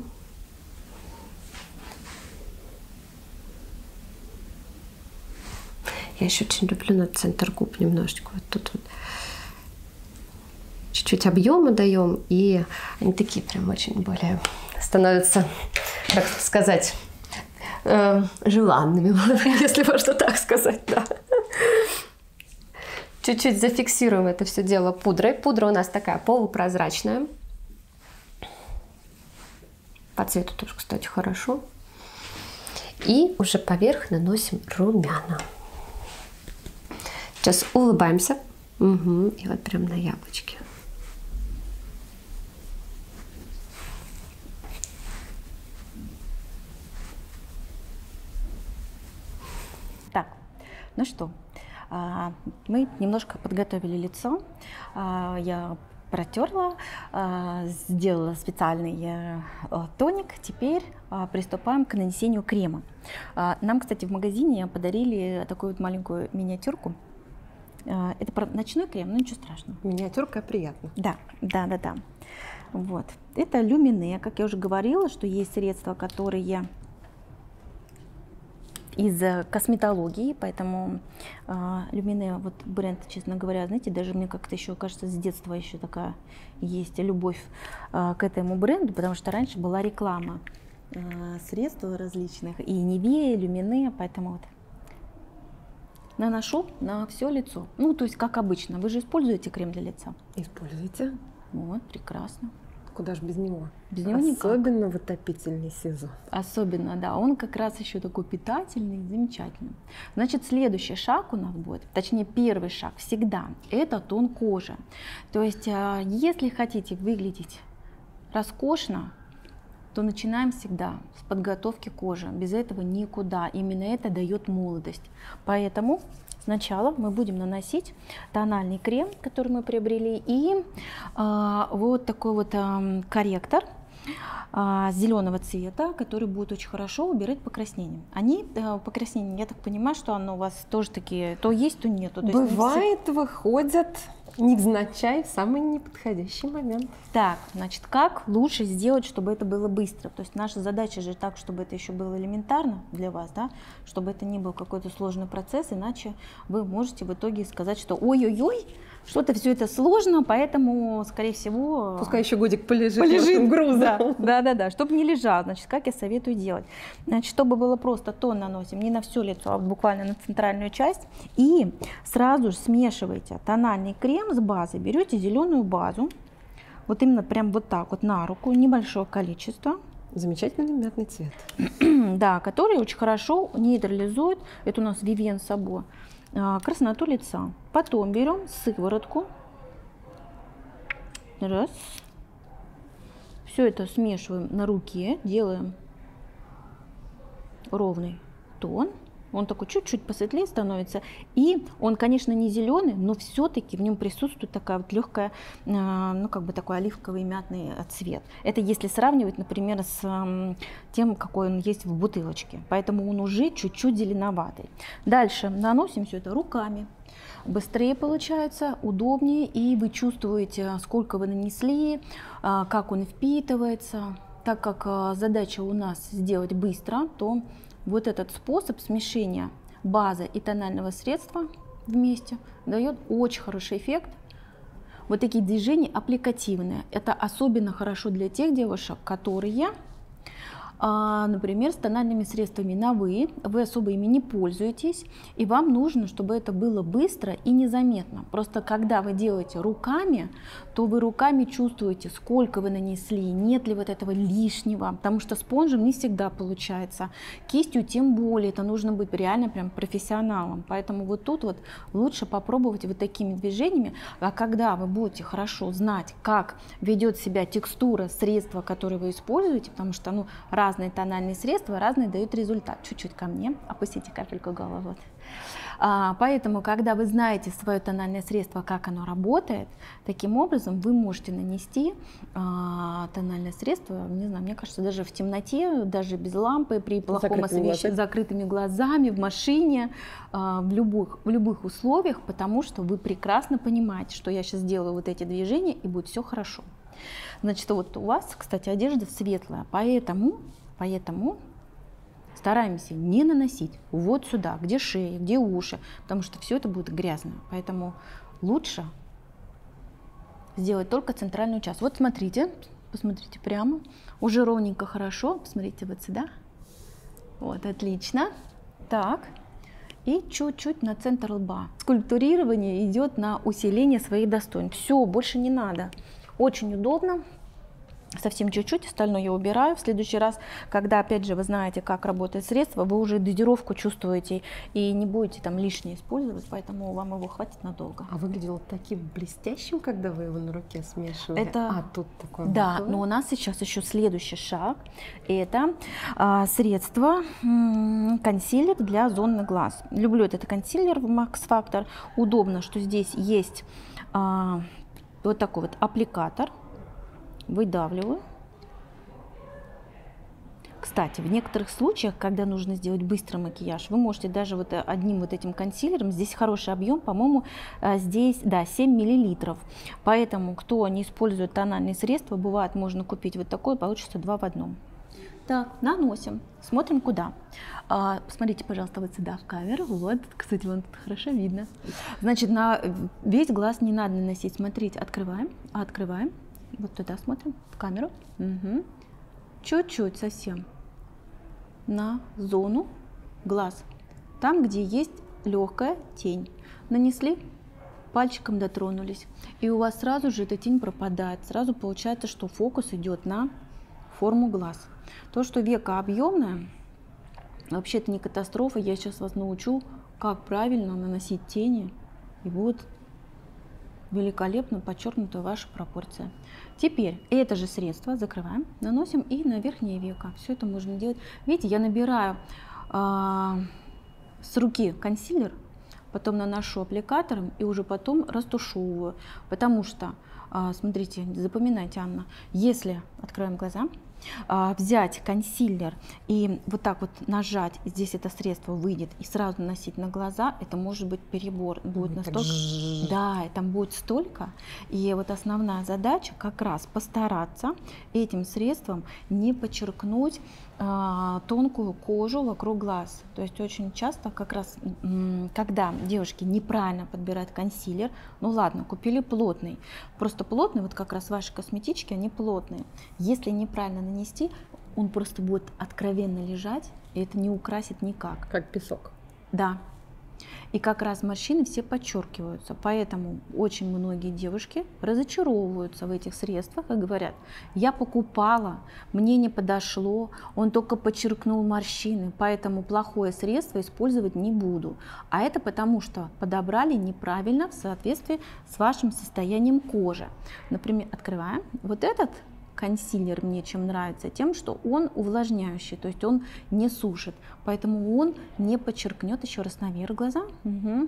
[SPEAKER 1] Я еще очень люблю на центр губ немножечко. Вот тут вот чуть-чуть объема даем, и они такие прям очень более становятся, как сказать, э, желанными, если можно так сказать, да. Чуть-чуть зафиксируем это все дело пудрой. Пудра у нас такая полупрозрачная. По цвету тоже, кстати, хорошо. И уже поверх наносим румяна. Сейчас улыбаемся. Угу. И вот прям на яблочке.
[SPEAKER 3] Так, ну что, мы немножко подготовили лицо. Я протерла, сделала специальный тоник. Теперь приступаем к нанесению крема. Нам, кстати, в магазине подарили такую вот маленькую миниатюрку. Это ночной крем, но ничего страшного.
[SPEAKER 6] Миниатюрка приятно.
[SPEAKER 3] Да, да, да, да. Вот. Это люмине, как я уже говорила, что есть средства, которые из косметологии, поэтому э, люмине, вот бренд, честно говоря, знаете, даже мне как-то еще кажется, с детства еще такая есть любовь э, к этому бренду, потому что раньше была реклама э, средств различных, и Nivea, и люмине, поэтому вот наношу на все лицо. Ну, то есть, как обычно. Вы же используете крем для лица?
[SPEAKER 6] Используйте.
[SPEAKER 3] Вот, прекрасно.
[SPEAKER 6] Куда же без него?
[SPEAKER 3] Без него никак.
[SPEAKER 6] Особенно в отопительный сезон.
[SPEAKER 3] Особенно, да. Он как раз еще такой питательный, замечательный. Значит, следующий шаг у нас будет, точнее, первый шаг всегда, это тон кожи. То есть, если хотите выглядеть роскошно, то начинаем всегда с подготовки кожи. Без этого никуда. Именно это дает молодость. Поэтому сначала мы будем наносить тональный крем, который мы приобрели, и э, вот такой вот э, корректор э, зеленого цвета, который будет очень хорошо убирать покраснение. Они, э, покраснения, я так понимаю, что оно у вас тоже такие, то есть, то нету. То
[SPEAKER 6] Бывает, есть... выходят невзначай в самый неподходящий момент.
[SPEAKER 3] Так, значит, как лучше сделать, чтобы это было быстро? То есть наша задача же так, чтобы это еще было элементарно для вас, да, чтобы это не был какой-то сложный процесс, иначе вы можете в итоге сказать, что ой-ой-ой, что-то все это сложно, поэтому, скорее всего...
[SPEAKER 6] Пускай еще годик полежит,
[SPEAKER 3] полежит
[SPEAKER 6] грузом.
[SPEAKER 3] Да, да, да, да, чтобы не лежал. Значит, как я советую делать? Значит, чтобы было просто, тон наносим не на все лицо, а буквально на центральную часть. И сразу же смешивайте тональный крем с базой. Берете зеленую базу, вот именно прям вот так вот на руку, небольшое количество.
[SPEAKER 6] Замечательный мятный цвет.
[SPEAKER 3] Да, который очень хорошо нейтрализует, это у нас Vivienne Sabo, красноту лица. Потом берем сыворотку. Раз. Все это смешиваем на руке, делаем ровный тон. Он такой чуть-чуть посветлее становится. И он, конечно, не зеленый, но все-таки в нем присутствует такая вот легкая, ну как бы такой оливковый мятный цвет. Это если сравнивать, например, с тем, какой он есть в бутылочке. Поэтому он уже чуть-чуть зеленоватый. Дальше наносим все это руками. Быстрее получается, удобнее, и вы чувствуете, сколько вы нанесли, как он впитывается. Так как задача у нас сделать быстро, то вот этот способ смешения базы и тонального средства вместе дает очень хороший эффект. Вот такие движения аппликативные. Это особенно хорошо для тех девушек, которые, например, с тональными средствами на «вы», вы особо ими не пользуетесь, и вам нужно, чтобы это было быстро и незаметно. Просто когда вы делаете руками, то вы руками чувствуете, сколько вы нанесли, нет ли вот этого лишнего, потому что спонжем не всегда получается. Кистью тем более, это нужно быть реально прям профессионалом. Поэтому вот тут вот лучше попробовать вот такими движениями, а когда вы будете хорошо знать, как ведет себя текстура средства, которые вы используете, потому что ну, разные тональные средства, разные дают результат. Чуть-чуть ко мне, опустите капельку головы. А, поэтому, когда вы знаете свое тональное средство, как оно работает, таким образом вы можете нанести а, тональное средство, не знаю, мне кажется, даже в темноте, даже без лампы, при плохом освещении, закрытыми глазами, в машине, а, в, любых, в любых условиях, потому что вы прекрасно понимаете, что я сейчас делаю вот эти движения, и будет все хорошо. Значит, вот у вас, кстати, одежда светлая, поэтому, поэтому стараемся не наносить вот сюда, где шея, где уши, потому что все это будет грязно. Поэтому лучше сделать только центральную часть. Вот смотрите, посмотрите прямо, уже ровненько, хорошо. Посмотрите вот сюда. Вот, отлично. Так. И чуть-чуть на центр лба. Скульптурирование идет на усиление своих достоинств. Все, больше не надо. Очень удобно. Совсем чуть-чуть, остальное я убираю. В следующий раз, когда, опять же, вы знаете, как работает средство, вы уже дозировку чувствуете и не будете там лишнее использовать, поэтому вам его хватит надолго.
[SPEAKER 6] А выглядело таким блестящим, когда вы его на руке смешивали?
[SPEAKER 3] Это...
[SPEAKER 6] А тут такое.
[SPEAKER 3] Да,
[SPEAKER 6] было?
[SPEAKER 3] но у нас сейчас еще следующий шаг. Это а, средство м- консилер для зоны глаз. Люблю этот консилер в Max Factor. Удобно, что здесь есть а, вот такой вот аппликатор. Выдавливаю. Кстати, в некоторых случаях, когда нужно сделать быстрый макияж, вы можете даже вот одним вот этим консилером, здесь хороший объем, по-моему, здесь, да, семь миллилитров. Поэтому, кто не использует тональные средства, бывает, можно купить вот такой, получится два в одном. Так, наносим, смотрим куда. А, посмотрите, пожалуйста, вот сюда в камеру. Вот, кстати, вон тут хорошо видно. Значит, на весь глаз не надо наносить. Смотрите, открываем, открываем. Вот туда смотрим, в камеру. Угу. Чуть-чуть совсем на зону глаз. Там, где есть легкая тень. Нанесли, пальчиком дотронулись. И у вас сразу же эта тень пропадает. Сразу получается, что фокус идет на форму глаз. То, что века объемная, вообще это не катастрофа. Я сейчас вас научу, как правильно наносить тени. И будет великолепно подчеркнута ваша пропорция. Теперь это же средство закрываем, наносим и на верхнее веко. Все это можно делать. Видите, я набираю э, с руки консилер, потом наношу аппликатором и уже потом растушевываю. Потому что, э, смотрите, запоминайте, Анна, если откроем глаза, а, взять консилер и вот так вот нажать, здесь это средство выйдет, и сразу наносить на глаза, это может быть перебор. Будет настолько... Да, там будет столько. И вот основная задача как раз постараться этим средством не подчеркнуть а, тонкую кожу вокруг глаз. То есть очень часто как раз, когда девушки неправильно подбирают консилер, ну ладно, купили плотный, просто плотный, вот как раз ваши косметички, они плотные. Если неправильно нанести, он просто будет откровенно лежать, и это не украсит никак.
[SPEAKER 6] Как песок.
[SPEAKER 3] Да. И как раз морщины все подчеркиваются. Поэтому очень многие девушки разочаровываются в этих средствах и говорят: я покупала, мне не подошло, он только подчеркнул морщины, поэтому плохое средство использовать не буду. А это потому, что подобрали неправильно в соответствии с вашим состоянием кожи. Например, открываем вот этот консилер, мне чем нравится, тем, что он увлажняющий, то есть он не сушит, поэтому он не подчеркнет, еще раз наверх глаза. Угу.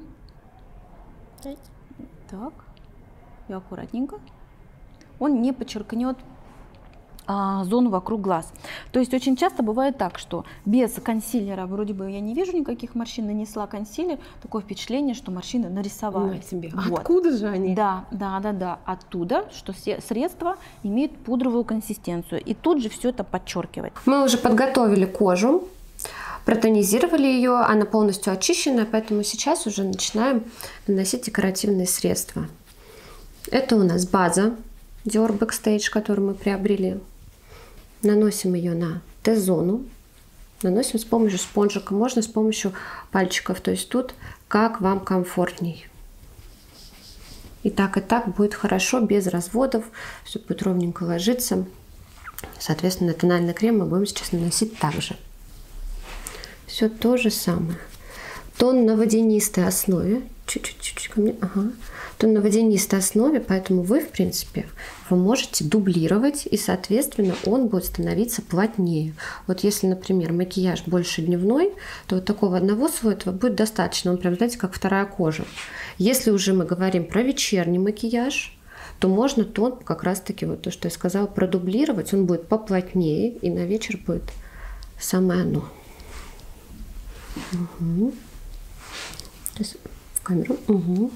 [SPEAKER 3] Так, и аккуратненько. Он не подчеркнет а, зону вокруг глаз. То есть очень часто бывает так, что без консилера вроде бы я не вижу никаких морщин, нанесла консилер, такое впечатление, что морщины нарисовали.
[SPEAKER 6] Себе.
[SPEAKER 3] Вот.
[SPEAKER 6] Откуда же они?
[SPEAKER 3] Да, да, да, да. Оттуда, что средство имеет пудровую консистенцию. И тут же все это подчеркивать.
[SPEAKER 1] Мы уже подготовили кожу, протонизировали ее, она полностью очищена, поэтому сейчас уже начинаем наносить декоративные средства. Это у нас база Dior Backstage, которую мы приобрели. Наносим ее на Т-зону. Наносим с помощью спонжика, можно с помощью пальчиков. То есть тут как вам комфортней. И так, и так будет хорошо, без разводов. Все будет ровненько ложиться. Соответственно, тональный крем мы будем сейчас наносить также. Все то же самое. Тон на водянистой основе. Чуть-чуть ко мне. Ага. Тон на водянистой основе, поэтому вы, в принципе, вы можете дублировать, и, соответственно, он будет становиться плотнее. Вот если, например, макияж больше дневной, то вот такого одного слоя этого будет достаточно. Он прям, знаете, как вторая кожа. Если уже мы говорим про вечерний макияж, то можно тон как раз-таки, вот то, что я сказала, продублировать. Он будет поплотнее, и на вечер будет самое оно. Угу. В камеру. Угу.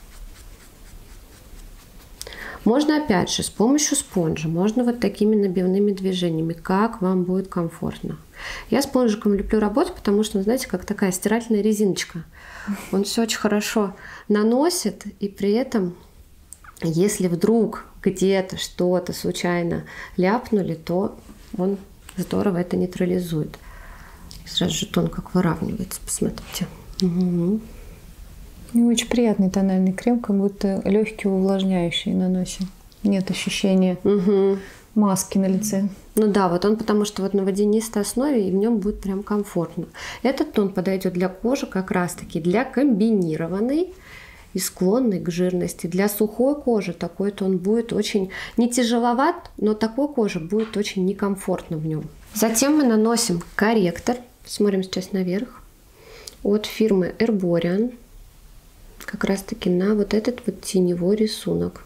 [SPEAKER 1] Можно опять же с помощью спонжа, можно вот такими набивными движениями, как вам будет комфортно. Я спонжиком люблю работать, потому что, знаете, как такая стирательная резиночка. Он все очень хорошо наносит, и при этом, если вдруг где-то что-то случайно ляпнули, то он здорово это нейтрализует. Сразу же тон как выравнивается, посмотрите. Угу.
[SPEAKER 2] И очень приятный тональный крем, как будто легкий увлажняющий наносим. Нет ощущения угу. маски на лице.
[SPEAKER 1] Ну да, вот он потому что вот на водянистой основе, и в нем будет прям комфортно. Этот тон подойдет для кожи как раз-таки для комбинированной и склонной к жирности. Для сухой кожи такой тон будет очень не тяжеловат, но такой коже будет очень некомфортно в нем. Затем мы наносим корректор. Смотрим сейчас наверх. От фирмы Herborian. Как раз таки на вот этот вот теневой рисунок.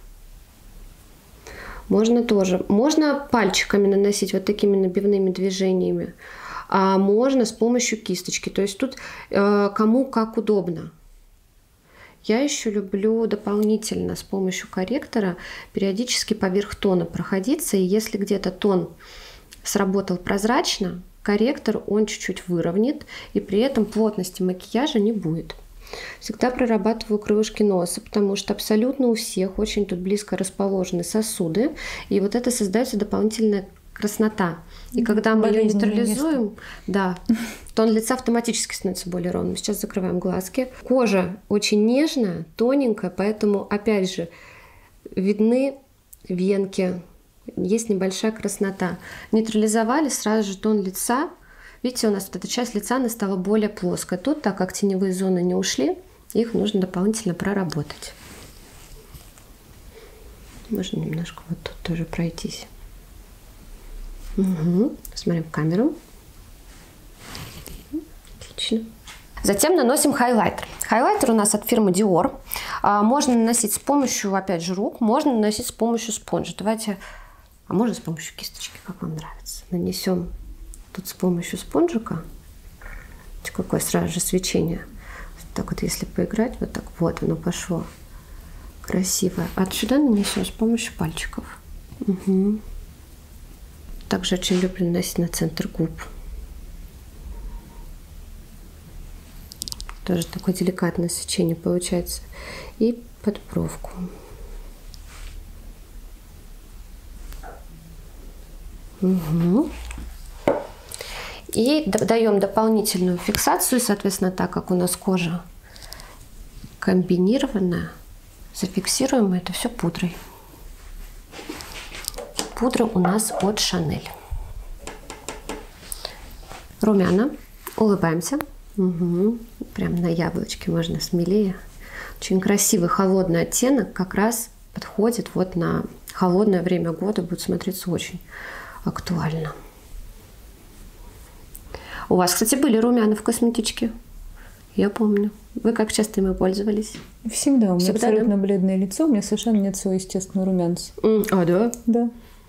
[SPEAKER 1] Можно тоже, можно пальчиками наносить вот такими набивными движениями, а можно с помощью кисточки. То есть тут э, кому как удобно. Я еще люблю дополнительно с помощью корректора периодически поверх тона проходиться. И если где-то тон сработал прозрачно, корректор он чуть-чуть выровнит, и при этом плотности макияжа не будет. Всегда прорабатываю крылышки носа, потому что абсолютно у всех очень тут близко расположены сосуды, и вот это создается дополнительная краснота. И когда мы ее нейтрализуем, да, тон лица автоматически становится более ровным. Сейчас закрываем глазки. Кожа очень нежная, тоненькая, поэтому, опять же, видны венки, есть небольшая краснота. Нейтрализовали сразу же тон лица. Видите, у нас вот эта часть лица она стала более плоской. Тут, так как теневые зоны не ушли, их нужно дополнительно проработать. Можно немножко вот тут тоже пройтись. Угу. Смотрим в камеру. Отлично. Затем наносим хайлайтер. Хайлайтер у нас от фирмы Dior. Можно наносить с помощью, опять же, рук, можно наносить с помощью спонжа. Давайте
[SPEAKER 8] А можно с помощью кисточки, как вам нравится. Нанесем тут с помощью спонжика. Какое сразу же свечение. Так вот, если поиграть, вот так вот оно пошло. Красивое. А сюда нанесем с помощью пальчиков. Угу. Также очень люблю наносить на центр губ. Тоже такое деликатное свечение получается. И под бровку. Угу. И даем дополнительную фиксацию, соответственно, так как у нас кожа комбинированная, зафиксируем это все пудрой. Пудра у нас от Шанель. Румяна. Улыбаемся. Угу. Прям на яблочке можно смелее. Очень красивый холодный оттенок, как раз подходит вот на холодное время года, будет смотреться очень актуально. У вас, кстати, были румяна в косметичке? Я помню. Вы как часто ими пользовались?
[SPEAKER 2] Всегда. У меня
[SPEAKER 8] Всегда,
[SPEAKER 2] абсолютно
[SPEAKER 8] да?
[SPEAKER 2] бледное лицо, у меня совершенно нет своего естественного румянца.
[SPEAKER 8] Mm, а, да?
[SPEAKER 2] Да.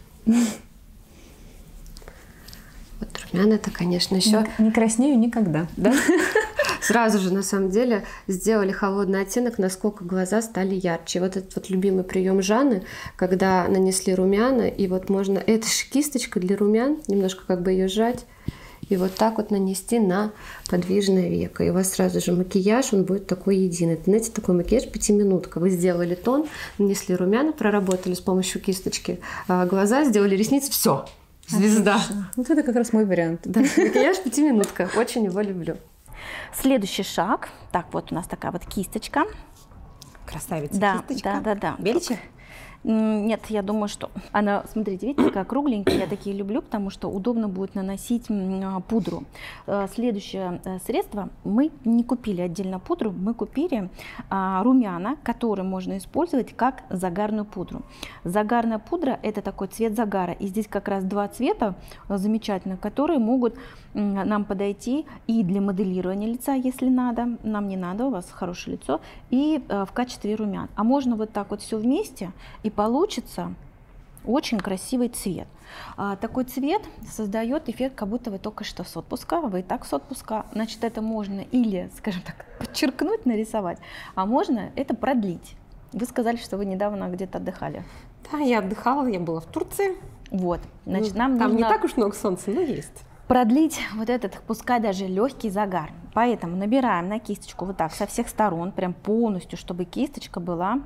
[SPEAKER 8] Вот румяна это, конечно, еще...
[SPEAKER 2] Не, не краснею никогда.
[SPEAKER 8] Да? Сразу же, на самом деле, сделали холодный оттенок, насколько глаза стали ярче. Вот этот вот любимый прием Жанны, когда нанесли румяна, и вот можно... Это же кисточка для румян, немножко как бы ее сжать, и вот так вот нанести на подвижное веко. И у вас сразу же макияж, он будет такой единый. Это, знаете, такой макияж пятиминутка. Вы сделали тон, нанесли румяна, проработали с помощью кисточки глаза, сделали ресницы, все. Звезда.
[SPEAKER 2] Отлично. Вот это как раз мой вариант.
[SPEAKER 8] Да, макияж пятиминутка. Очень его люблю.
[SPEAKER 3] Следующий шаг. Так, вот у нас такая вот кисточка.
[SPEAKER 6] Красавица,
[SPEAKER 3] Да,
[SPEAKER 6] кисточка.
[SPEAKER 3] да, да, да.
[SPEAKER 6] Беличья?
[SPEAKER 3] М, Нет, я думаю, что она, смотрите, видите, такая кругленькая, я такие люблю, потому что удобно будет наносить м, пудру. Э, Следующее э, средство, мы не купили отдельно пудру, мы купили а, румяна, которые можно использовать как загарную пудру. Загарная пудра – это такой цвет загара, и здесь как раз два цвета э, замечательных, которые могут м, нам подойти и для моделирования лица, если надо, нам не надо, у вас хорошее лицо, и э, в качестве румян. А можно вот так вот все вместе, и получится очень красивый цвет. А, такой цвет создает эффект, как будто вы только что с отпуска, вы и так с отпуска. Значит, это можно или, скажем так, подчеркнуть, нарисовать, а можно это продлить. Вы сказали, что вы недавно где-то отдыхали.
[SPEAKER 6] Да, я отдыхала, я была в Турции.
[SPEAKER 3] Вот, значит,
[SPEAKER 6] Ну,
[SPEAKER 3] нам
[SPEAKER 6] там
[SPEAKER 3] нужно
[SPEAKER 6] не так уж много солнца, но есть.
[SPEAKER 3] продлить вот этот, пускай даже легкий загар. Поэтому набираем на кисточку вот так со всех сторон, прям полностью, чтобы кисточка была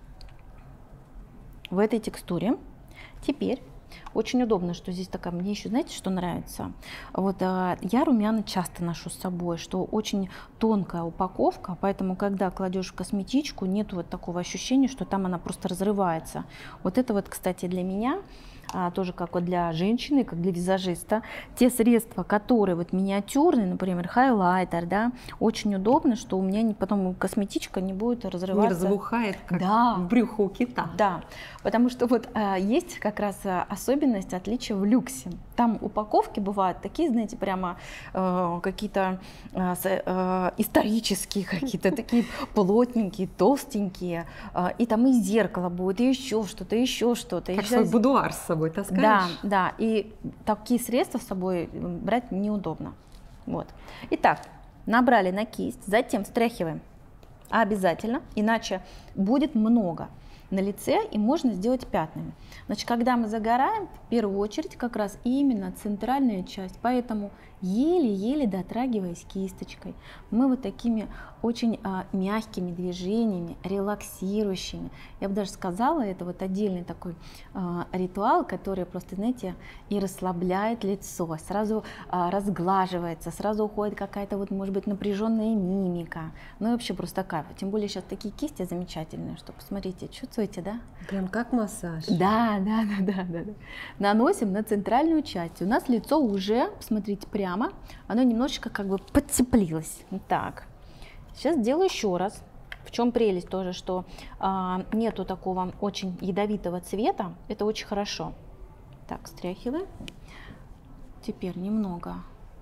[SPEAKER 3] в этой текстуре. Теперь очень удобно, что здесь такая, мне еще, знаете, что нравится? Вот а, я румяна часто ношу с собой, что очень тонкая упаковка, поэтому, когда кладешь в косметичку, нет вот такого ощущения, что там она просто разрывается. Вот это вот, кстати, для меня, а, тоже как вот для женщины, как для визажиста, те средства, которые вот миниатюрные, например, хайлайтер, да, очень удобно, что у меня не, потом косметичка не будет разрываться.
[SPEAKER 6] Не разбухает, как
[SPEAKER 3] Да.
[SPEAKER 6] брюхо у кита.
[SPEAKER 3] Да, потому что вот а, есть как раз а, особенность, отличия в люксе. Там упаковки бывают такие, знаете, прямо э, какие-то э, с- э, исторические, какие-то такие плотненькие, толстенькие, э, и там и зеркало будет, и еще что-то, еще что-то. и
[SPEAKER 6] Как
[SPEAKER 3] вся
[SPEAKER 6] свой
[SPEAKER 3] зе-
[SPEAKER 6] будуар с собой таскаешь.
[SPEAKER 3] Да, да, и такие средства с собой брать неудобно. Вот. Итак, набрали на кисть, затем встряхиваем обязательно, иначе будет много на лице и можно сделать пятнами. Значит, когда мы загораем, в первую очередь как раз именно центральная часть, поэтому еле-еле дотрагиваясь кисточкой, мы вот такими очень а, мягкими движениями, релаксирующими, я бы даже сказала, это вот отдельный такой а, ритуал, который просто, знаете, и расслабляет лицо, сразу а, разглаживается, сразу уходит какая-то вот, может быть, напряженная мимика, ну и вообще просто кайф. Тем более сейчас такие кисти замечательные, что посмотрите, чувствуете, да?
[SPEAKER 6] Прям как массаж.
[SPEAKER 3] Да, да, да, да, да, да. Наносим на центральную часть. У нас лицо уже, посмотрите, прямо, оно немножечко как бы подтеплилось. Так, сейчас сделаю еще раз. В чем прелесть тоже, что а, нету такого очень ядовитого цвета. Это очень хорошо. Так, стряхиваем. Теперь немного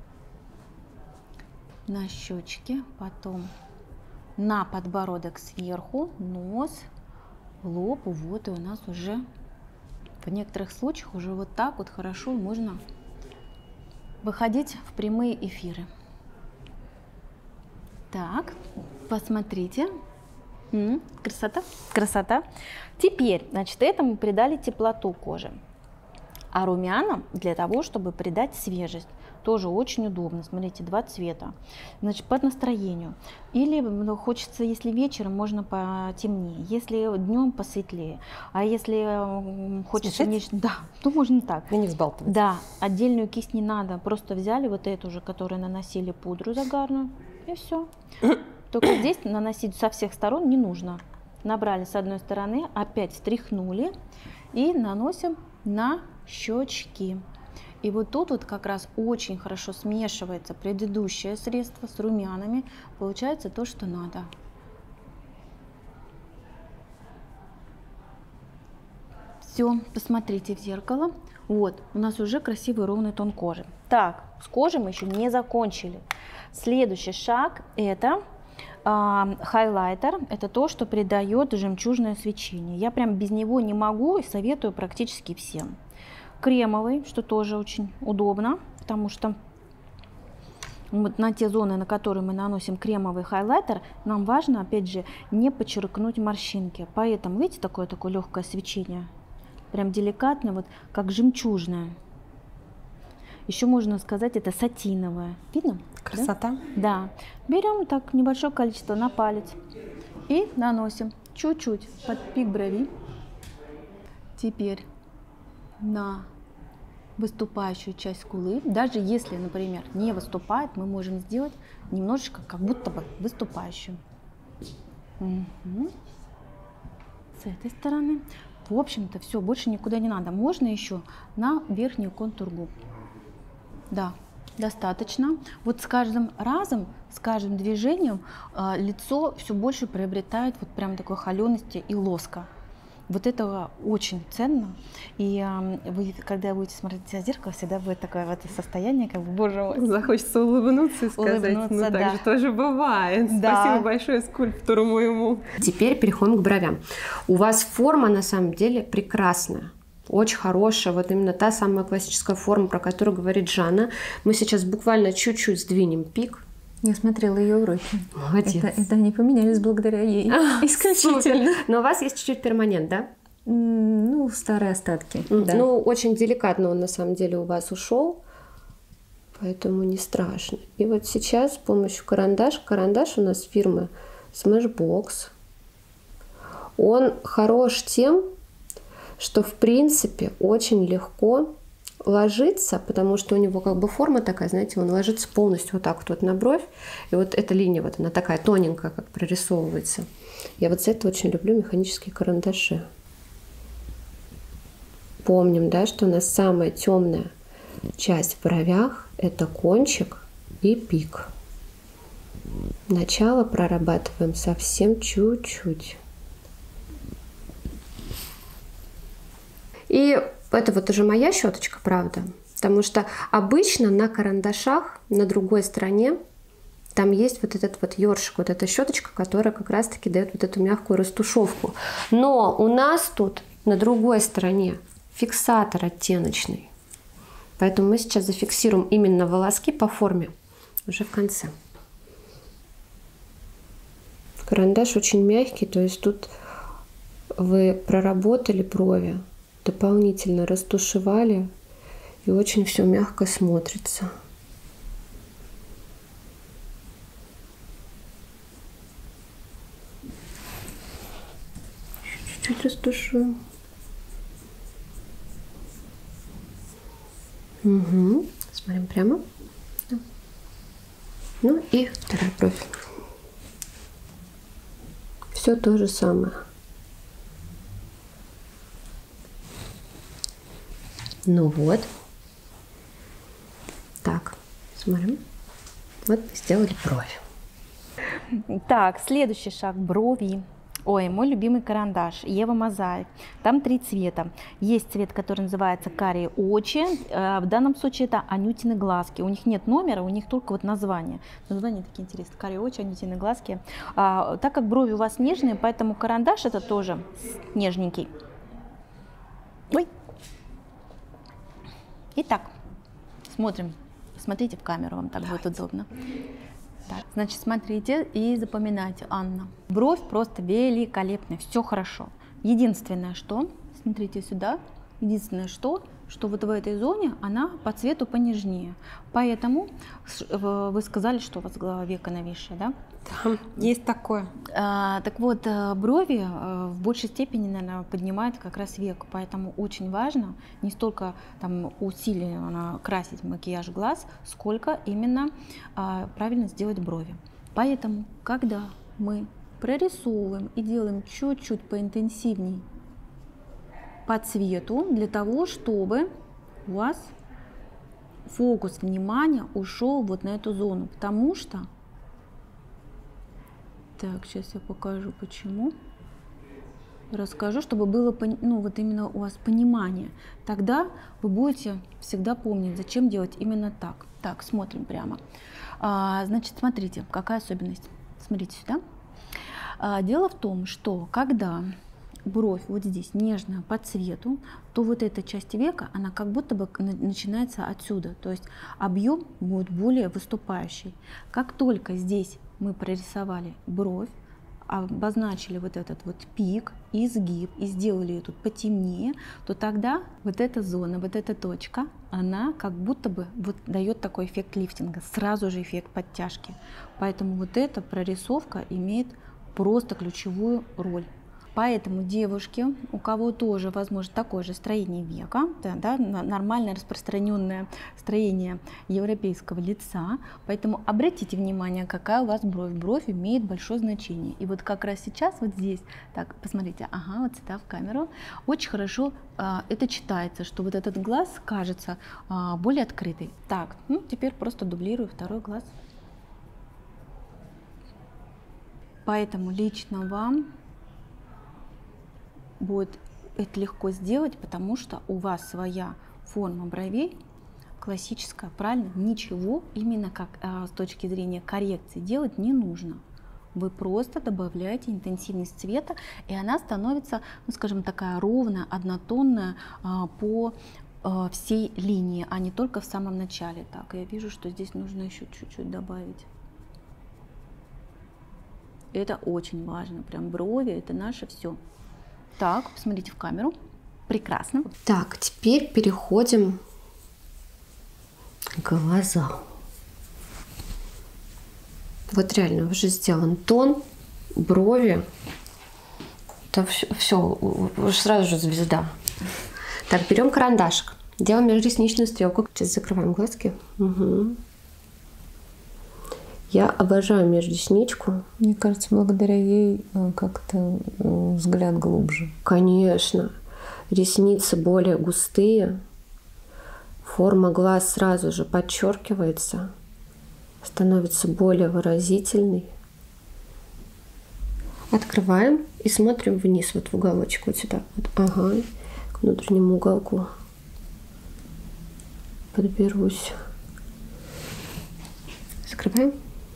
[SPEAKER 3] на щечки, потом на подбородок сверху, нос, лоб, вот и у нас уже В некоторых случаях уже вот так вот хорошо можно выходить в прямые эфиры. Так, посмотрите. М-м, красота, красота. Теперь, значит, этому придали теплоту кожи. А румянам для того, чтобы придать свежесть. Тоже очень удобно. Смотрите, два цвета. Значит, по настроению. Или ну, хочется, если вечером, можно потемнее. Если днем посветлее. А если хочется... Не... Да, то можно так.
[SPEAKER 6] И не взбалтывать.
[SPEAKER 3] Да, отдельную кисть не надо. Просто взяли вот эту же, которую наносили пудру загарную. И все. Только здесь наносить со всех сторон не нужно. Набрали с одной стороны, опять встряхнули и наносим на щечки. И вот тут вот как раз очень хорошо смешивается предыдущее средство с румянами. Получается то, что надо. Все, посмотрите в зеркало. Вот, у нас уже красивый ровный тон кожи. Так, с кожей мы еще не закончили. Следующий шаг – это э, хайлайтер. Это то, что придает жемчужное свечение. Я прям без него не могу и советую практически всем. Кремовый, что тоже очень удобно, потому что вот на те зоны, на которые мы наносим кремовый хайлайтер, нам важно, опять же, не подчеркнуть морщинки. Поэтому, видите, такое такое легкое свечение, прям деликатное, вот как жемчужное. Еще можно сказать, это сатиновое. Видно?
[SPEAKER 6] Красота.
[SPEAKER 3] Да. Да. Берем так небольшое количество на палец и наносим чуть-чуть под пик брови. Теперь на выступающую часть скулы. Даже если, например, не выступает, мы можем сделать немножечко как будто бы выступающую. Угу. С этой стороны. В общем-то, все, больше никуда не надо. Можно еще на верхнюю контур губ. Да, достаточно. Вот с каждым разом, с каждым движением э, лицо все больше приобретает вот прям такой холености и лоска. Вот это очень ценно. И э, вы, когда будете смотреть в зеркало, всегда будет такое вот состояние, как бы, боже мой.
[SPEAKER 6] Захочется улыбнуться и сказать, улыбнуться, ну так да. же тоже бывает. Да. Спасибо большое скульптору моему.
[SPEAKER 8] Теперь переходим к бровям. У вас форма на самом деле прекрасная. Очень хорошая, вот именно та самая классическая форма, про которую говорит Жанна. Мы сейчас буквально чуть-чуть сдвинем пик.
[SPEAKER 2] Я смотрела ее уроки.
[SPEAKER 8] Молодец.
[SPEAKER 2] Это, это они поменялись благодаря ей. А, исключительно.
[SPEAKER 8] Но у вас есть чуть-чуть перманент, да?
[SPEAKER 2] Ну, старые остатки.
[SPEAKER 8] Mm, да. Ну, очень деликатно он на самом деле у вас ушел, поэтому не страшно. И вот сейчас с помощью карандаша, карандаш у нас фирмы Smashbox, он хорош тем, что в принципе очень легко ложится, потому что у него как бы форма такая, знаете, он ложится полностью вот так вот, вот на бровь, и вот эта линия вот она такая тоненькая, как прорисовывается. Я вот с этого очень люблю механические карандаши. Помним, да, что у нас самая темная часть в бровях – это кончик и пик. Начало прорабатываем совсем чуть-чуть. И это вот уже моя щеточка, правда, потому что обычно на карандашах на другой стороне там есть вот этот вот ёршик, вот эта щеточка, которая как раз-таки дает вот эту мягкую растушевку. Но у нас тут на другой стороне фиксатор оттеночный, поэтому мы сейчас зафиксируем именно волоски по форме уже в конце. Карандаш очень мягкий, то есть тут вы проработали брови, дополнительно растушевали, и очень все мягко смотрится. Чуть-чуть растушуем. Угу. Смотрим прямо. Ну и второй профиль. Все то же самое. Ну вот. Так, смотрим. Вот мы сделали брови.
[SPEAKER 3] Так, следующий шаг – брови. Ой, мой любимый карандаш Ева Мозаик. Там три цвета. Есть цвет, который называется карие очи. В данном случае это анютины глазки. У них нет номера, у них только вот название. Название такие интересные. Карие очи, анютины глазки. А, так как брови у вас нежные, поэтому карандаш это тоже нежненький. Ой, Итак, смотрим. Смотрите в камеру, вам так будет удобно. Так, значит, смотрите и запоминайте, Анна. Бровь просто великолепная, все хорошо. Единственное, что, смотрите сюда, единственное, что, что вот в этой зоне она по цвету понежнее. Поэтому вы сказали, что у вас века нависшая, да?
[SPEAKER 6] Да, есть такое.
[SPEAKER 3] А, так вот, брови в большей степени, наверное, поднимают как раз век, поэтому очень важно не столько там усиленно красить макияж глаз, сколько именно а, правильно сделать брови. Поэтому, когда мы прорисовываем и делаем чуть-чуть поинтенсивней по цвету, для того, чтобы у вас фокус внимания ушел вот на эту зону, потому что так, сейчас я покажу, почему. Расскажу, чтобы было, ну, вот именно у вас понимание. Тогда вы будете всегда помнить, зачем делать именно так. Так, смотрим прямо. А, значит, смотрите, какая особенность. Смотрите сюда. А, дело в том, что когда бровь вот здесь нежная по цвету, то вот эта часть века, она как будто бы начинается отсюда. То есть объем будет более выступающий. Как только здесь мы прорисовали бровь, обозначили вот этот вот пик, изгиб и сделали ее тут потемнее, то тогда вот эта зона, вот эта точка, она как будто бы вот дает такой эффект лифтинга, сразу же эффект подтяжки. Поэтому вот эта прорисовка имеет просто ключевую роль. Поэтому девушки, у кого тоже возможно такое же строение века, да, да, нормальное распространенное строение европейского лица, поэтому обратите внимание, какая у вас бровь. Бровь имеет большое значение. И вот как раз сейчас вот здесь, так, посмотрите, ага, вот сюда в камеру, очень хорошо а, это читается, что вот этот глаз кажется а, более открытый. Так, ну теперь просто дублирую второй глаз. Поэтому лично вам будет это легко сделать, потому что у вас своя форма бровей классическая, правильно? Ничего именно как а, с точки зрения коррекции делать не нужно. Вы просто добавляете интенсивность цвета, и она становится, ну, скажем, такая ровная, однотонная а, по а, всей линии, а не только в самом начале. Так, я вижу, что здесь нужно еще чуть-чуть добавить. Это очень важно, прям брови, это наше все. Так, посмотрите в камеру. Прекрасно.
[SPEAKER 8] Так, теперь переходим к глазам. Вот реально уже сделан тон, брови. Это все, все уже сразу же звезда. Так, берем карандашик, делаем межресничную стрелку. Сейчас закрываем глазки. Угу. Я обожаю межресничку.
[SPEAKER 2] Мне кажется, благодаря ей как-то взгляд глубже.
[SPEAKER 8] Конечно. Ресницы более густые. Форма глаз сразу же подчеркивается. Становится более выразительной. Открываем и смотрим вниз, вот в уголочек, вот сюда. Вот, ага, к внутреннему уголку. Подберусь. Закрываем.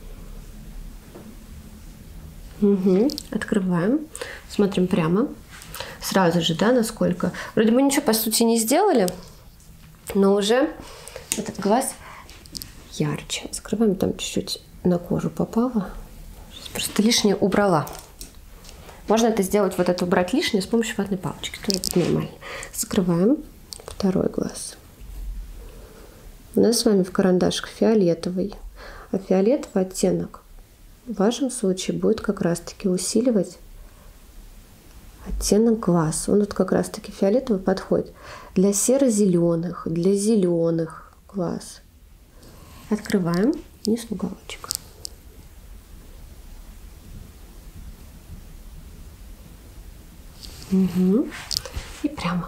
[SPEAKER 8] Угу. Открываем, смотрим прямо, сразу же, да, насколько. Вроде бы ничего по сути не сделали, но уже этот глаз ярче. Закрываем, там чуть-чуть на кожу попало. Сейчас просто лишнее убрала. Можно это сделать, вот это убрать лишнее с помощью ватной палочки. Это нормально. Закрываем второй глаз. У нас с вами в карандашах фиолетовый, а фиолетовый оттенок в вашем случае будет как раз-таки усиливать оттенок глаз. Он вот как раз-таки фиолетовый подходит для серо-зеленых, для зеленых глаз. Открываем низ в уголочек. Угу. И прямо.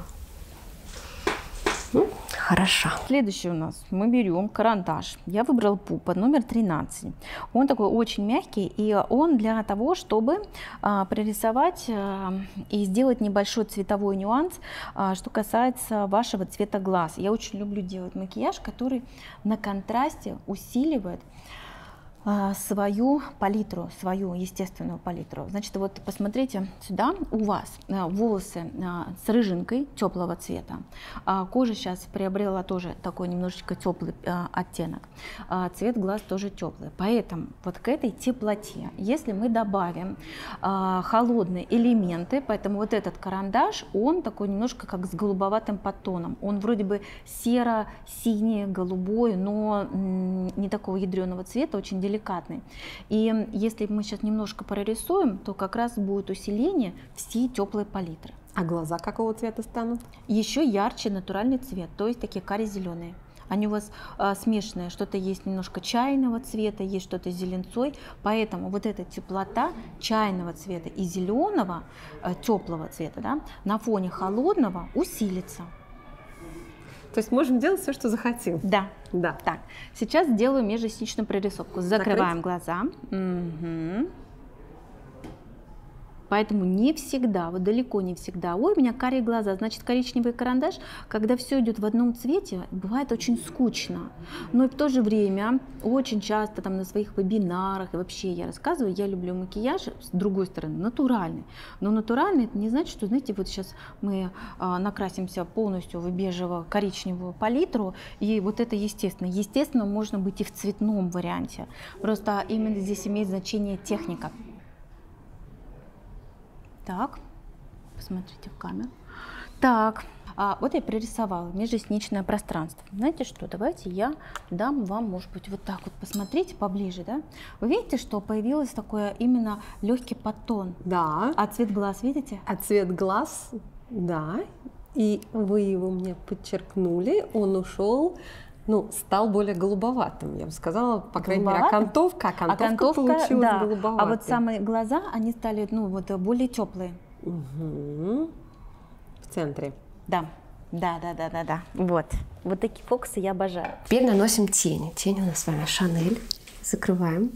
[SPEAKER 8] Ну, хорошо.
[SPEAKER 3] Следующий у нас мы берем карандаш. Я выбрал Пупа номер тринадцать. Он такой очень мягкий, и он для того, чтобы а, прорисовать а, и сделать небольшой цветовой нюанс, а, что касается вашего цвета глаз. Я очень люблю делать макияж, который на контрасте усиливает свою палитру, свою естественную палитру. Значит, вот посмотрите сюда, у вас волосы с рыжинкой теплого цвета, кожа сейчас приобрела тоже такой немножечко теплый оттенок, цвет глаз тоже теплый. Поэтому вот к этой теплоте, если мы добавим холодные элементы, поэтому вот этот карандаш, он такой немножко как с голубоватым подтоном, он вроде бы серо-синий, голубой, но не такого ядреного цвета, очень деликатный. И если мы сейчас немножко прорисуем, то как раз будет усиление всей теплой палитры.
[SPEAKER 6] А глаза какого цвета станут?
[SPEAKER 3] Еще ярче натуральный цвет, то есть такие кари-зеленые. Они у вас а, смешанные, что-то есть немножко чайного цвета, есть что-то с зеленцой, поэтому вот эта теплота чайного цвета и зеленого, а, теплого цвета, да, на фоне холодного усилится.
[SPEAKER 6] То есть можем делать все, что захотим?
[SPEAKER 3] Да.
[SPEAKER 6] Да.
[SPEAKER 3] Так, сейчас сделаю межресничную прорисовку. Закрываем Закрыть. глаза. Угу. Поэтому не всегда, вот далеко не всегда, ой, у меня карие глаза, значит коричневый карандаш, когда все идет в одном цвете, бывает очень скучно. Но и в то же время очень часто там на своих вебинарах и вообще я рассказываю, я люблю макияж, с другой стороны, натуральный. Но натуральный это не значит, что, знаете, вот сейчас мы а, накрасимся полностью в бежево-коричневую палитру, и вот это естественно. Естественно, можно быть и в цветном варианте. Просто именно здесь имеет значение техника. Так, посмотрите в камеру. Так, а вот я прорисовала межресничное пространство. Знаете что, давайте я дам вам, может быть, вот так вот посмотрите поближе, да? Вы видите, что появился такой именно легкий подтон?
[SPEAKER 6] Да.
[SPEAKER 3] А цвет глаз видите?
[SPEAKER 6] А цвет глаз, да. И вы его мне подчеркнули, он ушел, ну, стал более голубоватым, я бы сказала, по крайней мере, окантовка, окантовка, окантовка получилась да. голубоватой.
[SPEAKER 3] А вот самые глаза, они стали, ну, вот более теплые.
[SPEAKER 6] Угу. В центре.
[SPEAKER 3] Да, да, да, да, да, да. Вот, вот такие фокусы я обожаю.
[SPEAKER 8] Теперь наносим тени. Тень у нас с вами Шанель. Закрываем.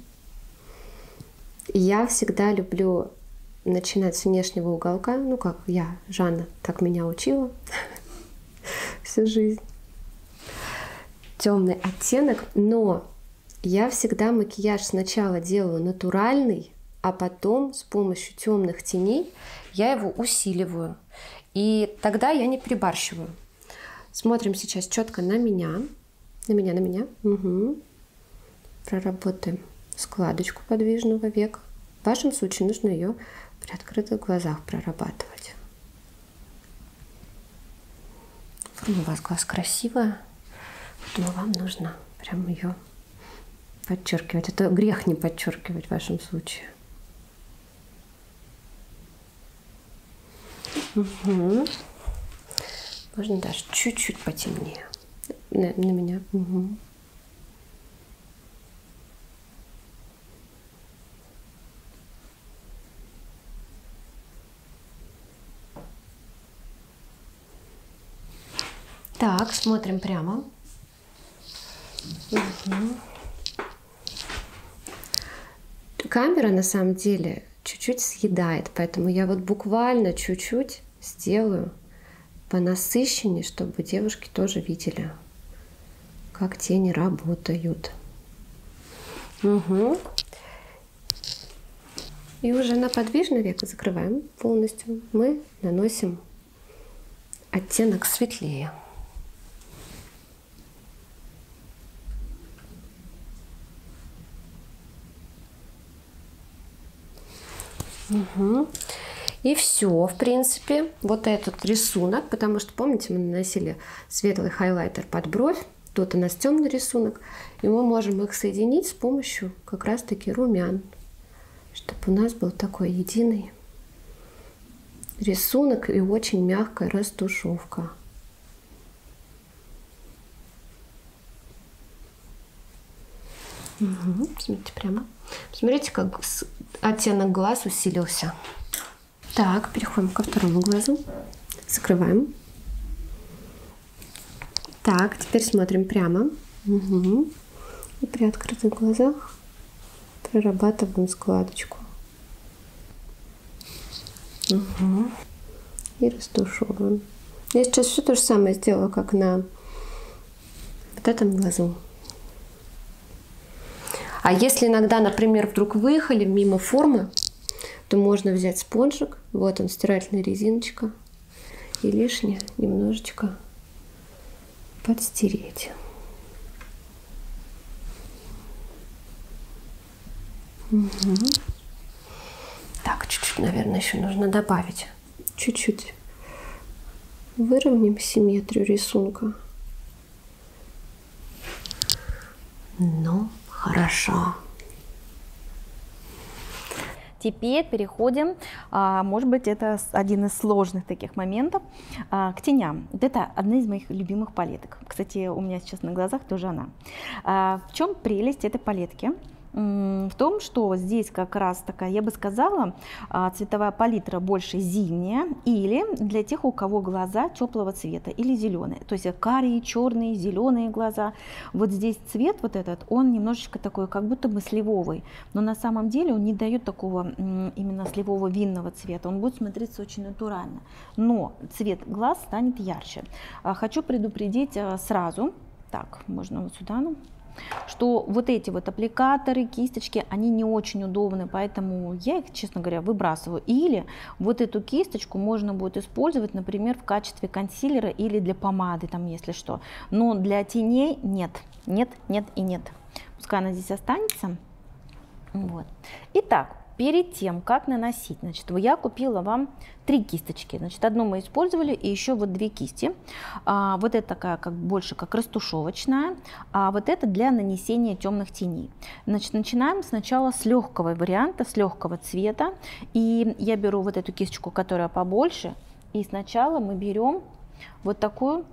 [SPEAKER 8] Я всегда люблю начинать с внешнего уголка, ну, как я, Жанна, так меня учила всю жизнь. Темный оттенок, но я всегда макияж сначала делаю натуральный, а потом с помощью темных теней я его усиливаю. И тогда я не перебарщиваю. Смотрим сейчас четко на меня. На меня, на меня. Угу. Проработаем складочку подвижного века. В вашем случае нужно ее при открытых глазах прорабатывать. Форма у вас глаз красивая. Но вам нужно прям ее подчеркивать. Это грех не подчеркивать в вашем случае. Угу. Можно даже чуть-чуть потемнее. На, на меня. Угу. Так, смотрим прямо. Угу. Камера на самом деле чуть-чуть съедает, поэтому я вот буквально чуть-чуть сделаю понасыщеннее, чтобы девушки тоже видели, как тени работают. Угу. И уже на подвижное веко закрываем полностью. Мы наносим оттенок светлее. Угу. И все, в принципе, вот этот рисунок, потому что, помните, мы наносили светлый хайлайтер под бровь, тут у нас темный рисунок, и мы можем их соединить с помощью как раз-таки румян, чтобы у нас был такой единый рисунок и очень мягкая растушевка. Угу. Смотрите прямо. Смотрите, как оттенок глаз усилился. Так, переходим ко второму глазу. Закрываем. Так, теперь смотрим прямо. Угу. И при открытых глазах прорабатываем складочку. Угу. И растушевываем. Я сейчас все то же самое сделала, как на вот этом глазу. А если иногда, например, вдруг выехали мимо формы, то можно взять спонжик, вот он, стирательная резиночка, и лишнее немножечко подстереть. Угу. Так, чуть-чуть, наверное, еще нужно добавить. Чуть-чуть выровняем симметрию рисунка. Ну, хорошо.
[SPEAKER 3] Теперь переходим, а, может быть, это один из сложных таких моментов, а, к теням. Вот это одна из моих любимых палеток. Кстати, у меня сейчас на глазах тоже она. А, в чем прелесть этой палетки? В том, что здесь как раз такая, я бы сказала, цветовая палитра больше зимняя, или для тех, у кого глаза теплого цвета или зеленые, то есть карие, черные, зеленые глаза. Вот здесь цвет вот этот, он немножечко такой, как будто бы сливовый, но на самом деле он не дает такого именно сливового винного цвета, он будет смотреться очень натурально, но цвет глаз станет ярче. Хочу предупредить сразу, так, можно вот сюда, ну, что вот эти вот аппликаторы, кисточки, они не очень удобны, поэтому я их, честно говоря, выбрасываю. Или вот эту кисточку можно будет использовать, например, в качестве консилера или для помады, там, если что. Но для теней нет, нет, нет и нет. Пускай она здесь останется. Вот. Итак, перед тем, как наносить, значит, я купила вам три кисточки. Значит, одну мы использовали, и еще вот две кисти. А, вот это такая, как больше как растушевочная, а вот это для нанесения темных теней. Значит, начинаем сначала с легкого варианта, с легкого цвета. И я беру вот эту кисточку, которая побольше, и сначала мы берем вот такую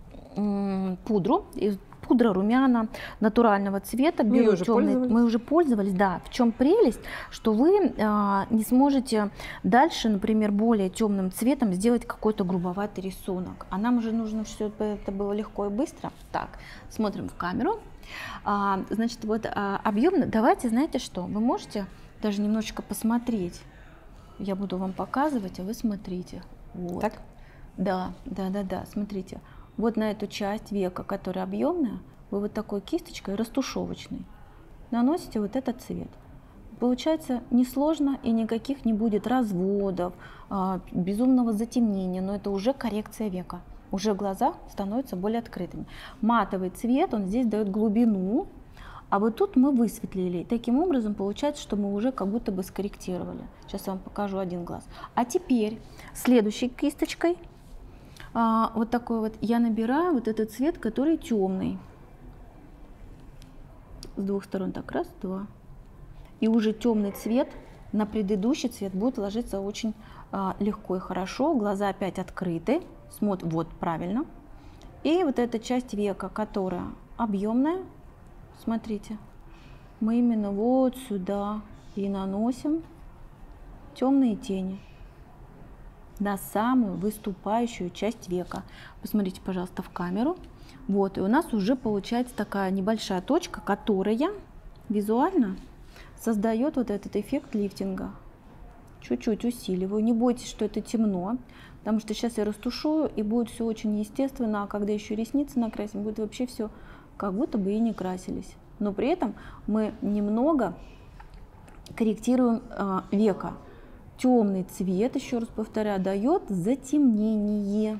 [SPEAKER 3] м, пудру. Пудра румяна натурального цвета.
[SPEAKER 6] Мы уже пользовались.
[SPEAKER 3] Мы уже пользовались, да. В чем прелесть, что вы а, не сможете дальше, например, более темным цветом сделать какой-то грубоватый рисунок. А нам уже нужно, чтобы это было легко и быстро. Так, смотрим в камеру. А, значит, вот а, объемно. Давайте, знаете что, вы можете даже немножечко посмотреть. Я буду вам показывать, а вы смотрите. Вот.
[SPEAKER 6] Так?
[SPEAKER 3] Да, да, да, да, смотрите. Вот на эту часть века, которая объемная, вы вот такой кисточкой растушевочной наносите вот этот цвет. Получается несложно и никаких не будет разводов, безумного затемнения, но это уже коррекция века. Уже глаза становятся более открытыми. Матовый цвет, он здесь дает глубину, а вот тут мы высветлили. Таким образом получается, что мы уже как будто бы скорректировали. Сейчас я вам покажу один глаз. А теперь следующей кисточкой А, вот такой вот я набираю вот этот цвет, который темный. С двух сторон так, раз, два. И уже темный цвет на предыдущий цвет будет ложиться очень а, легко и хорошо. Глаза опять открыты. Смотрим, вот, правильно. И вот эта часть века, которая объемная, смотрите, мы именно вот сюда и наносим темные тени на самую выступающую часть века. Посмотрите, пожалуйста, в камеру. Вот, и у нас уже получается такая небольшая точка, которая визуально создает вот этот эффект лифтинга. Чуть-чуть усиливаю. Не бойтесь, что это темно, потому что сейчас я растушую, и будет все очень естественно, а когда еще ресницы накрасим, будет вообще все как будто бы и не красились. Но при этом мы немного корректируем э, века. Темный цвет, еще раз повторяю, дает затемнение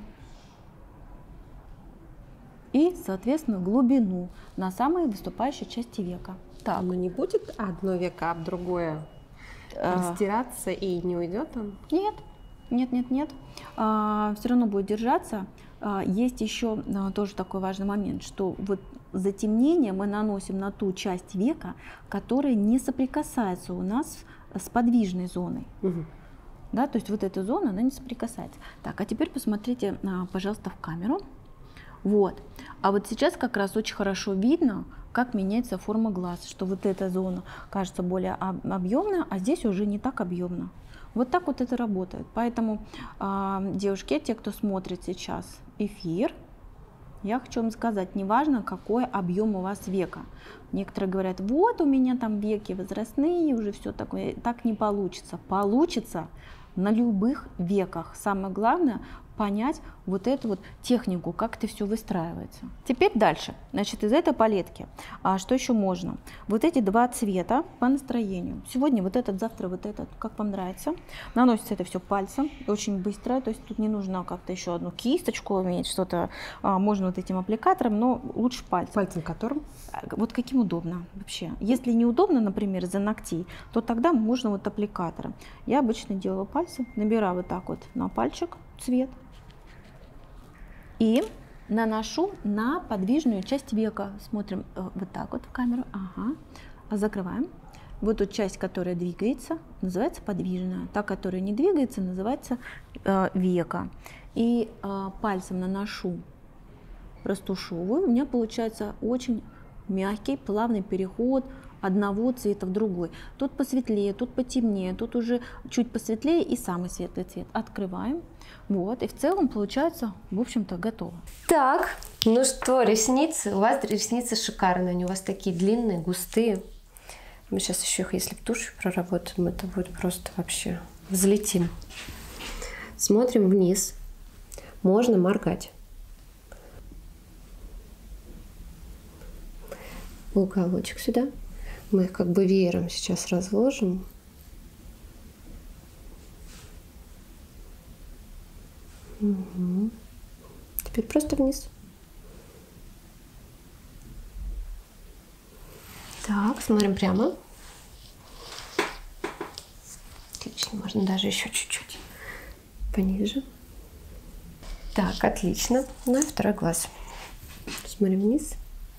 [SPEAKER 3] и, соответственно, глубину на самой выступающей части века.
[SPEAKER 9] Так. Но не будет одно веко об другое а... стираться и не уйдет он?
[SPEAKER 3] Нет, нет, нет, нет. А, все равно будет держаться. А, есть еще а, тоже такой важный момент, что вот затемнение мы наносим на ту часть века, которая не соприкасается у нас с подвижной зоной. Угу. Да, то есть вот эта зона, она не соприкасается. Так, а теперь посмотрите, пожалуйста, в камеру. Вот. А вот сейчас как раз очень хорошо видно, как меняется форма глаз, что вот эта зона кажется более объемная, а здесь уже не так объемно. Вот так вот это работает. Поэтому, девушки, те, кто смотрит сейчас эфир, я хочу вам сказать, неважно, какой объем у вас века. Некоторые говорят, вот у меня там веки возрастные, уже все такое. Так не получится. Получится на любых веках. Самое главное, понять вот эту вот технику, как это все выстраивается. Теперь дальше. Значит, из этой палетки, а, что еще можно? Вот эти два цвета по настроению. Сегодня вот этот, завтра вот этот, как вам нравится. Наносится это все пальцем, очень быстро, то есть тут не нужно как-то еще одну кисточку иметь, что-то, а, можно вот этим аппликатором, но лучше пальцем.
[SPEAKER 9] Пальцем которым?
[SPEAKER 3] Вот каким удобно вообще. Если неудобно, например, из-за ногтей, то тогда можно вот аппликатором. Я обычно делаю пальцем, набираю вот так вот на пальчик цвет и наношу на подвижную часть века. Смотрим э, вот так вот в камеру. Ага. А закрываем. Вот эту часть, которая двигается, называется подвижная. Та, которая не двигается, называется э, века. И э, пальцем наношу, растушевываю. У меня получается очень мягкий, плавный переход одного цвета в другой. Тут посветлее, тут потемнее, тут уже чуть посветлее и самый светлый цвет. Открываем. Вот, и в целом получается, в общем-то, готово.
[SPEAKER 8] Так, ну что, ресницы. У вас ресницы шикарные, они у вас такие длинные, густые. Мы сейчас еще их, если в тушью проработаем, это будет просто вообще взлетим. Смотрим вниз. Можно моргать. Уголочек сюда. Мы их как бы веером сейчас разложим. Угу. Теперь просто вниз. Так, смотрим прямо. Отлично, можно даже еще чуть-чуть пониже. Так, отлично. Ну и второй глаз. Смотрим вниз.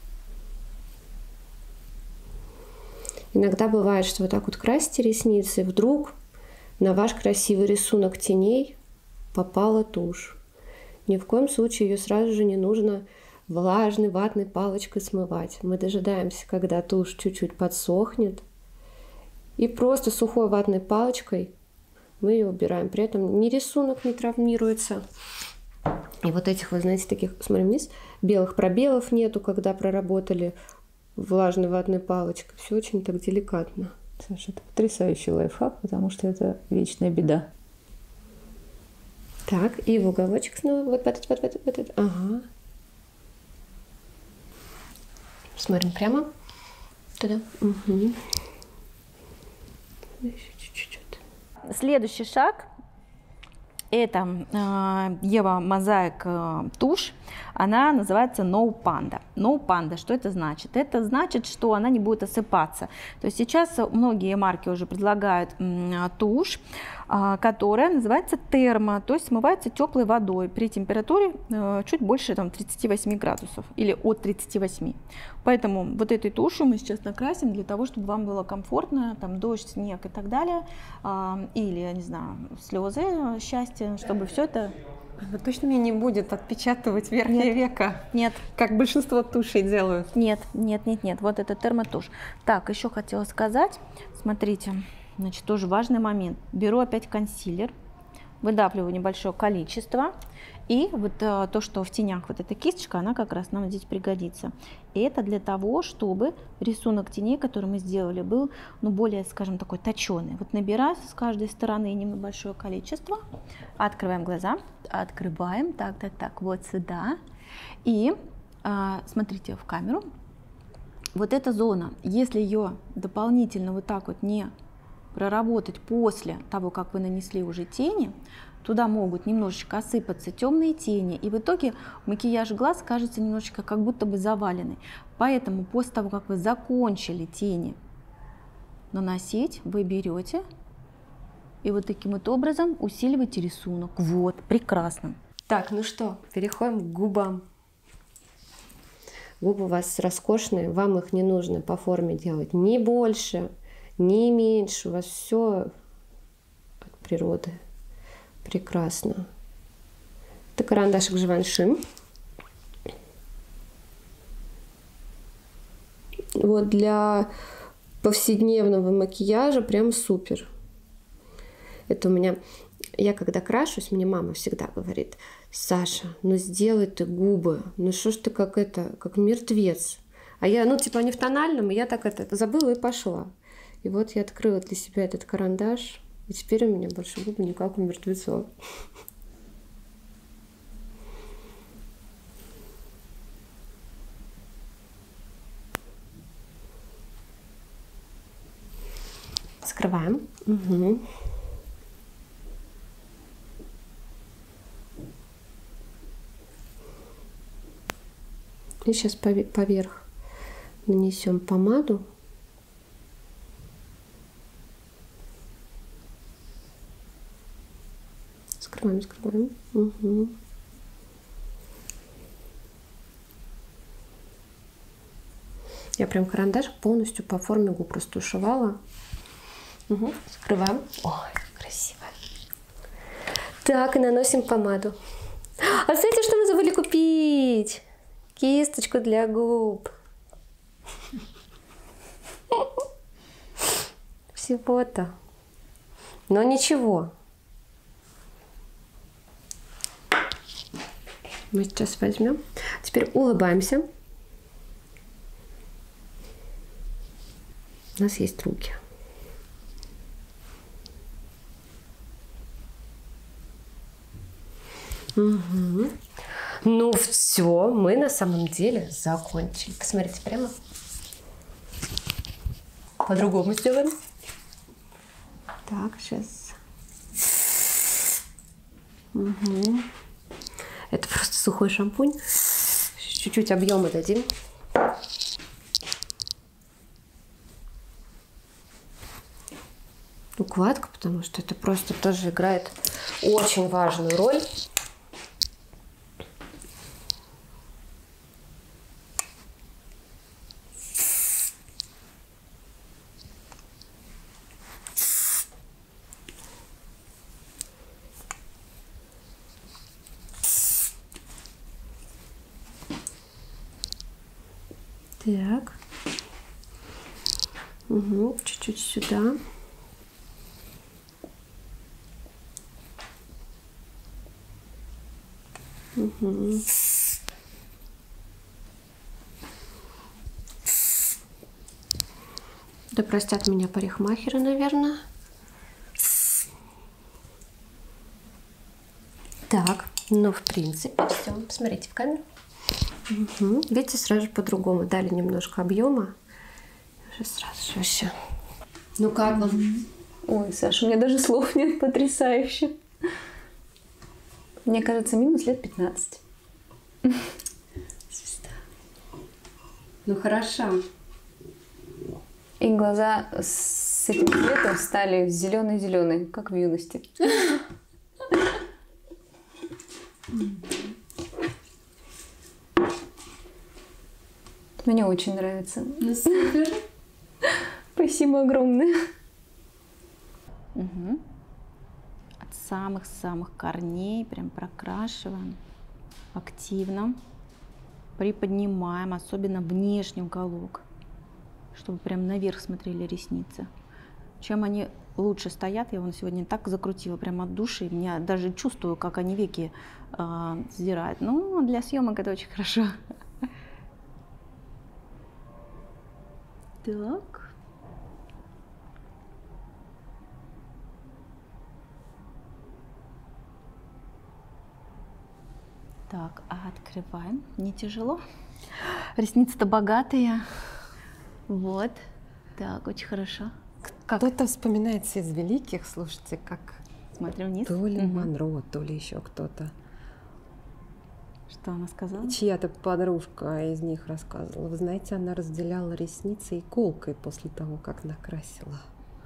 [SPEAKER 8] Иногда бывает, что вот так вот красите ресницы, и вдруг на ваш красивый рисунок теней попала тушь. Ни в коем случае ее сразу же не нужно влажной ватной палочкой смывать. Мы дожидаемся, когда тушь чуть-чуть подсохнет, и просто сухой ватной палочкой мы ее убираем. При этом ни рисунок не травмируется. И вот этих, вы знаете, таких, смотрим вниз, белых пробелов нету, когда проработали влажной ватной палочкой. Все очень так деликатно.
[SPEAKER 2] Саша, это потрясающий лайфхак, потому что это вечная беда.
[SPEAKER 8] Так, и в уголочек снова. Вот этот, вот этот, вот этот. Ага. Смотрим прямо. Туда. Угу. Еще чуть-чуть.
[SPEAKER 3] Следующий шаг. Это э, Ева Мозаик э, тушь, она называется No Panda. No Panda, что это значит? Это значит, что она не будет осыпаться. То есть сейчас многие марки уже предлагают э, тушь, э, которая называется термо, то есть смывается теплой водой при температуре э, чуть больше там, тридцати восьми градусов или от тридцати восьми. Поэтому вот этой тушью мы сейчас накрасим для того, чтобы вам было комфортно, там дождь, снег и так далее, э, или, я не знаю, слезы счастья, чтобы все это...
[SPEAKER 9] Она точно мне не будет отпечатывать верхнее
[SPEAKER 3] Нет.
[SPEAKER 9] веко,
[SPEAKER 3] Нет.
[SPEAKER 9] как большинство тушей делают.
[SPEAKER 3] Нет, нет, нет, нет, вот это термотушь. Так, еще хотела сказать, смотрите, значит, тоже важный момент. Беру опять консилер, выдавливаю небольшое количество, и вот а, то, что в тенях, вот эта кисточка, она как раз нам здесь пригодится. И это для того, чтобы рисунок теней, который мы сделали, был, ну, более, скажем, такой точеный. Вот набираю с каждой стороны небольшое количество, открываем глаза, открываем, так, так, так, вот сюда, и а, смотрите в камеру. Вот эта зона, если ее дополнительно вот так вот не проработать после того, как вы нанесли уже тени, туда могут немножечко осыпаться темные тени, и в итоге макияж глаз кажется немножечко как будто бы заваленный. Поэтому после того, как вы закончили тени наносить, вы берете и вот таким вот образом усиливаете рисунок. Вот, прекрасно.
[SPEAKER 8] Так, ну что, переходим к губам. Губы у вас роскошные, вам их не нужно по форме делать ни больше, ни меньше. У вас все от природы. Прекрасно. Это карандашик Живанши. Вот для повседневного макияжа прям супер. Это у меня... Я когда крашусь, мне мама всегда говорит: Саша, ну сделай ты губы, ну что ж ты как это, как мертвец. А я, ну типа они в тональном, и я так это забыла и пошла. И вот я открыла для себя этот карандаш, и теперь у меня больше губы не как у мертвецов. Закрываем. Угу. И сейчас поверх нанесем помаду. Скрываем, скрываем. Угу. Я прям карандаш полностью по форме губ растушевала. Угу. Скрываем. Ой, красиво. Так, и наносим помаду. А знаете, что мы забыли купить? Кисточку для губ. Всего-то. Но ничего. Мы сейчас возьмем. Теперь улыбаемся. У нас есть руки. Угу. Ну все, мы на самом деле закончили. Посмотрите прямо. По-другому сделаем. Так, сейчас. Угу. Это просто сухой шампунь. Чуть-чуть объема дадим. Укладка, потому что это просто тоже играет очень важную роль. Так. Угу, чуть-чуть сюда. Угу. Да простят меня парикмахеры, наверное. Так, ну в принципе все. Посмотрите в камеру. Угу. Видите, сразу же по-другому дали немножко объема. Уже сразу же вообще. Ну как вам?
[SPEAKER 2] Ой, Саша, у меня даже слов нет, потрясающе. Мне кажется, минус лет пятнадцать.
[SPEAKER 8] Звезда. Ну хорошо.
[SPEAKER 2] И глаза с этим цветом стали зеленые-зеленые, как в юности. Мне очень нравится.
[SPEAKER 8] Ну, супер.
[SPEAKER 2] Спасибо огромное.
[SPEAKER 3] Угу. От самых-самых корней прям прокрашиваем активно, приподнимаем, особенно внешний уголок, чтобы прям наверх смотрели ресницы. Чем они лучше стоят, я вон сегодня так закрутила прям от души, я даже чувствую, как они веки э, сдирают. Ну, для съемок это очень хорошо. Так. Так, открываем. Не тяжело. Ресницы-то богатые. Вот. Так, очень хорошо.
[SPEAKER 9] Кто-то вспоминается из великих, слушайте, как
[SPEAKER 3] Смотрим вниз.
[SPEAKER 9] то ли
[SPEAKER 3] Угу.
[SPEAKER 9] Монро, то ли еще кто-то.
[SPEAKER 3] Что она сказала?
[SPEAKER 9] Чья-то подружка из них рассказывала. Вы знаете, она разделяла ресницы иголкой после того, как накрасила.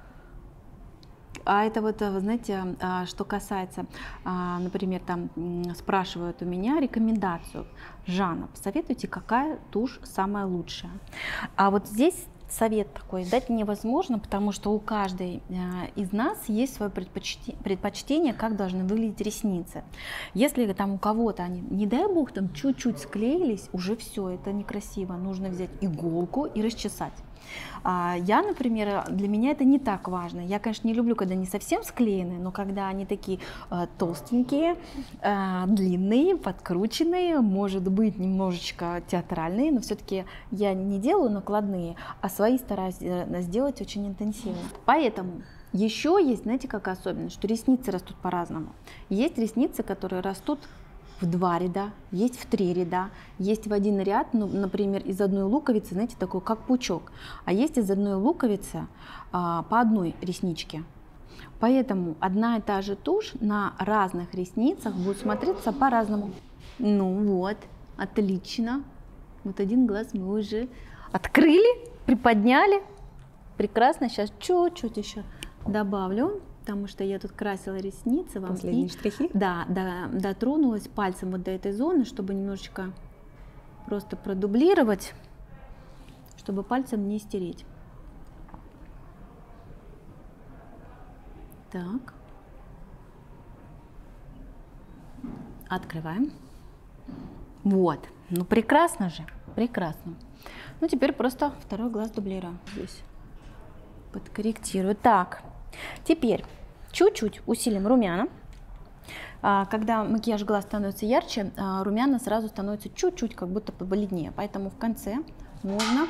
[SPEAKER 3] А это вот, вы знаете, что касается, например, там спрашивают у меня рекомендацию. Жанна, посоветуйте, какая тушь самая лучшая. А вот здесь совет такой дать невозможно, потому что у каждой из нас есть свое предпочтение, как должны выглядеть ресницы. Если там у кого-то они, не дай бог, там чуть-чуть склеились, уже все, это некрасиво. Нужно взять иголку и расчесать. Я, например, для меня это не так важно. Я, конечно, не люблю, когда они совсем склеены, но когда они такие э, толстенькие, э, длинные, подкрученные, может быть, немножечко театральные, но все-таки я не делаю накладные, а свои стараюсь сделать очень интенсивно. Поэтому еще есть, знаете, какая особенность, что ресницы растут по-разному. Есть ресницы, которые растут в два ряда, есть в три ряда, есть в один ряд, ну, например, из одной луковицы, знаете, такой как пучок, а есть из одной луковицы а, по одной ресничке. Поэтому одна и та же тушь на разных ресницах будет смотреться по-разному. Ну вот, отлично. Вот один глаз мы уже открыли, приподняли. Прекрасно. Сейчас чуть-чуть еще добавлю, потому что я тут красила ресницы. Вам
[SPEAKER 9] Последние
[SPEAKER 3] и,
[SPEAKER 9] штрихи?
[SPEAKER 3] Да, да, дотронулась пальцем вот до этой зоны, чтобы немножечко просто продублировать, чтобы пальцем не стереть. Так. Открываем. Вот. Ну, прекрасно же. Прекрасно. Ну, теперь просто второй глаз дублируем. Здесь подкорректирую. Так. Теперь чуть-чуть усилим румяна. Когда макияж глаз становится ярче, румяна сразу становятся чуть-чуть как будто побледнее. Поэтому в конце можно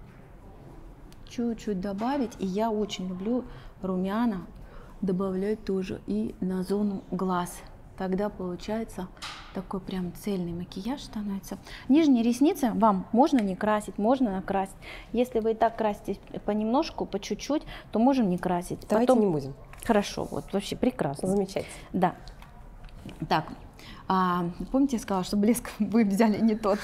[SPEAKER 3] чуть-чуть добавить. И я очень люблю румяна добавлять тоже и на зону глаз. Тогда получается такой прям цельный макияж становится. Нижние ресницы вам можно не красить, можно накрасить. Если вы и так красите понемножку, по чуть-чуть, то можем не красить.
[SPEAKER 9] Давайте
[SPEAKER 3] Потом...
[SPEAKER 9] не будем.
[SPEAKER 3] Хорошо, вот вообще прекрасно.
[SPEAKER 9] Замечательно.
[SPEAKER 3] Да. Так. А, помните, я сказала, что блеск вы взяли не тот?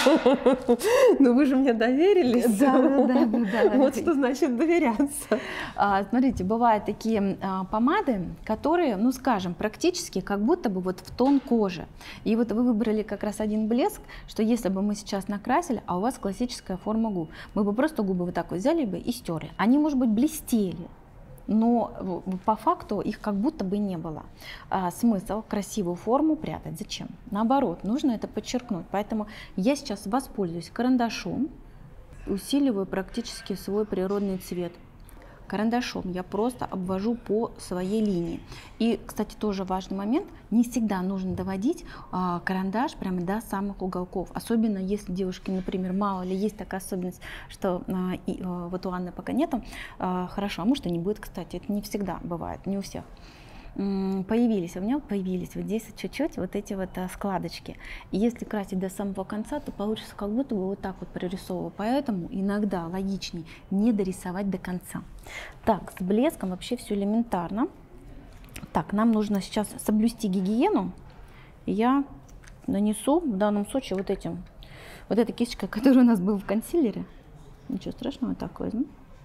[SPEAKER 9] Ну вы же мне доверились.
[SPEAKER 3] Да, да, да.
[SPEAKER 9] Вот что значит доверяться.
[SPEAKER 3] А, смотрите, бывают такие а, помады, которые, ну скажем, практически как будто бы вот в тон кожи. И вот вы выбрали как раз один блеск, что если бы мы сейчас накрасили, а у вас классическая форма губ, мы бы просто губы вот так вот взяли бы и стерли. Они, может быть, блестели, но по факту их как будто бы не было. А, смысл красивую форму прятать зачем? Наоборот, нужно это подчеркнуть. Поэтому я сейчас воспользуюсь карандашом, усиливаю практически свой природный цвет. Карандашом я просто обвожу по своей линии. И, кстати, тоже важный момент, не всегда нужно доводить а, карандаш прямо до самых уголков. Особенно если девушки, например, мало ли есть такая особенность, что а, и, а, вот у Анны пока нету, а, хорошо, а может и не будет, кстати, это не всегда бывает, не у всех. Появились, у меня появились вот здесь чуть-чуть вот эти вот а, складочки. И если красить до самого конца, то получится как будто бы вот так вот прорисовываю. Поэтому иногда логичнее не дорисовать до конца. Так, с блеском вообще все элементарно. Так, нам нужно сейчас соблюсти гигиену. Я нанесу в данном случае вот этим, вот этой кисточкой, которая у нас была в консилере. Ничего страшного, так возьму.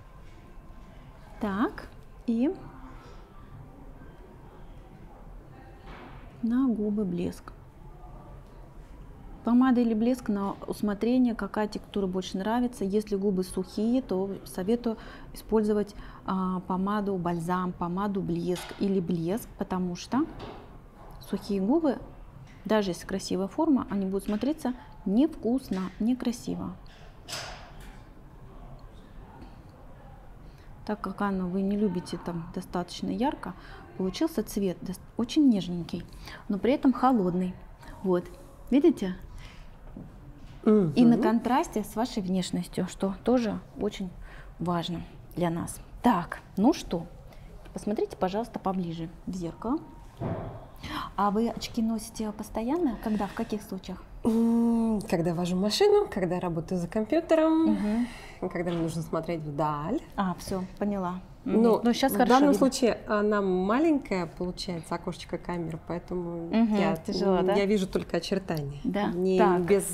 [SPEAKER 3] Так, и на губы блеск. Помада или блеск на усмотрение, какая текстура больше нравится. Если губы сухие, то советую использовать а, помаду бальзам, помаду блеск или блеск, потому что сухие губы, даже если красивая форма, они будут смотреться невкусно, некрасиво. Так как, Анна, вы не любите там достаточно ярко, получился цвет очень нежненький, но при этом холодный. Вот, видите? Mm-hmm. И на контрасте с вашей внешностью, что тоже очень важно для нас. Так, ну что, посмотрите, пожалуйста, поближе в зеркало. А вы очки носите постоянно? Когда, в каких случаях?
[SPEAKER 9] Когда вожу машину, когда работаю за компьютером,
[SPEAKER 3] угу.
[SPEAKER 9] когда мне нужно смотреть вдаль.
[SPEAKER 3] А, все, поняла.
[SPEAKER 9] Ну,
[SPEAKER 3] Но сейчас
[SPEAKER 9] в
[SPEAKER 3] хорошо
[SPEAKER 9] данном
[SPEAKER 3] видно.
[SPEAKER 9] случае она маленькая, получается, окошечко камеры, поэтому
[SPEAKER 3] угу,
[SPEAKER 9] я,
[SPEAKER 3] тяжело, да?
[SPEAKER 9] я вижу только очертания.
[SPEAKER 3] Да.
[SPEAKER 9] Не
[SPEAKER 3] так.
[SPEAKER 9] без...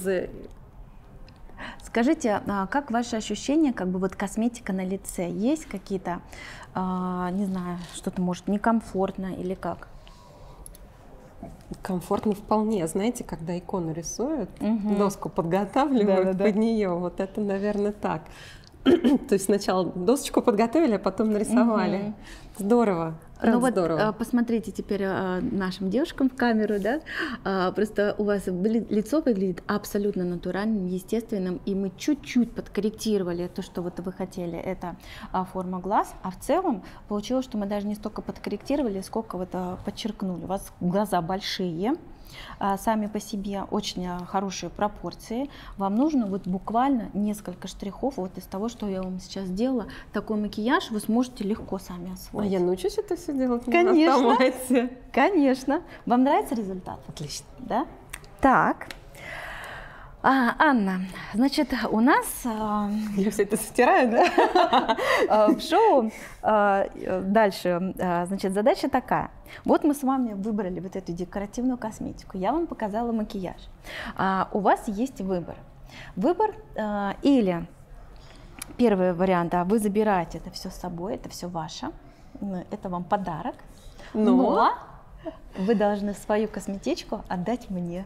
[SPEAKER 3] Скажите, как ваши ощущения, как бы вот косметика на лице? Есть какие-то, не знаю, что-то может некомфортно или как?
[SPEAKER 9] Комфортно вполне. Знаете, когда икону рисуют,
[SPEAKER 3] угу.
[SPEAKER 9] доску подготавливают
[SPEAKER 3] да, да,
[SPEAKER 9] под
[SPEAKER 3] да.
[SPEAKER 9] нее, вот это, наверное, так. То есть сначала досочку подготовили, а потом нарисовали. Угу. Здорово.
[SPEAKER 3] Ну вот
[SPEAKER 9] здорово.
[SPEAKER 3] Посмотрите теперь нашим девушкам в камеру, да, просто у вас лицо выглядит абсолютно натуральным, естественным, и мы чуть-чуть подкорректировали то, что вот вы хотели, это форма глаз, а в целом получилось, что мы даже не столько подкорректировали, сколько вот подчеркнули. У вас глаза большие, сами по себе очень хорошие пропорции. Вам нужно вот буквально несколько штрихов вот из того, что я вам сейчас сделала. Такой макияж вы сможете легко сами освоить.
[SPEAKER 9] А я научусь это все делать?
[SPEAKER 3] Конечно,
[SPEAKER 9] на автомате.
[SPEAKER 3] Конечно. Вам нравится результат?
[SPEAKER 9] Отлично.
[SPEAKER 3] Да? Так. А, Анна, значит, у нас
[SPEAKER 6] я все это стираю, да?
[SPEAKER 3] в шоу дальше, значит, задача такая. Вот мы с вами выбрали вот эту декоративную косметику, я вам показала макияж. У вас есть выбор. Выбор или первый вариант, да, вы забираете это все с собой, это все ваше, это вам подарок, но, но вы должны свою косметичку отдать мне.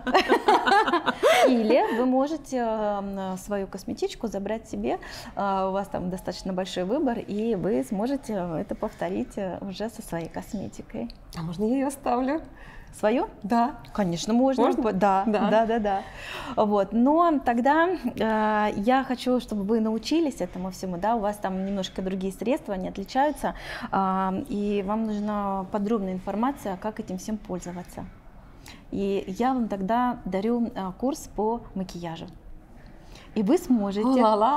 [SPEAKER 3] Или вы можете свою косметичку забрать себе, у вас там достаточно большой выбор, и вы сможете это повторить уже со своей косметикой.
[SPEAKER 6] А можно я ее оставлю?
[SPEAKER 3] Свою?
[SPEAKER 6] Да.
[SPEAKER 3] Конечно, можно.
[SPEAKER 6] Можно?
[SPEAKER 3] Да,
[SPEAKER 6] да,
[SPEAKER 3] да, да, да. Вот. Но тогда э, я хочу, чтобы вы научились этому всему, да, у вас там немножко другие средства, они отличаются, э, и вам нужна подробная информация, как этим всем пользоваться. И я вам тогда дарю э, курс по макияжу. И вы сможете,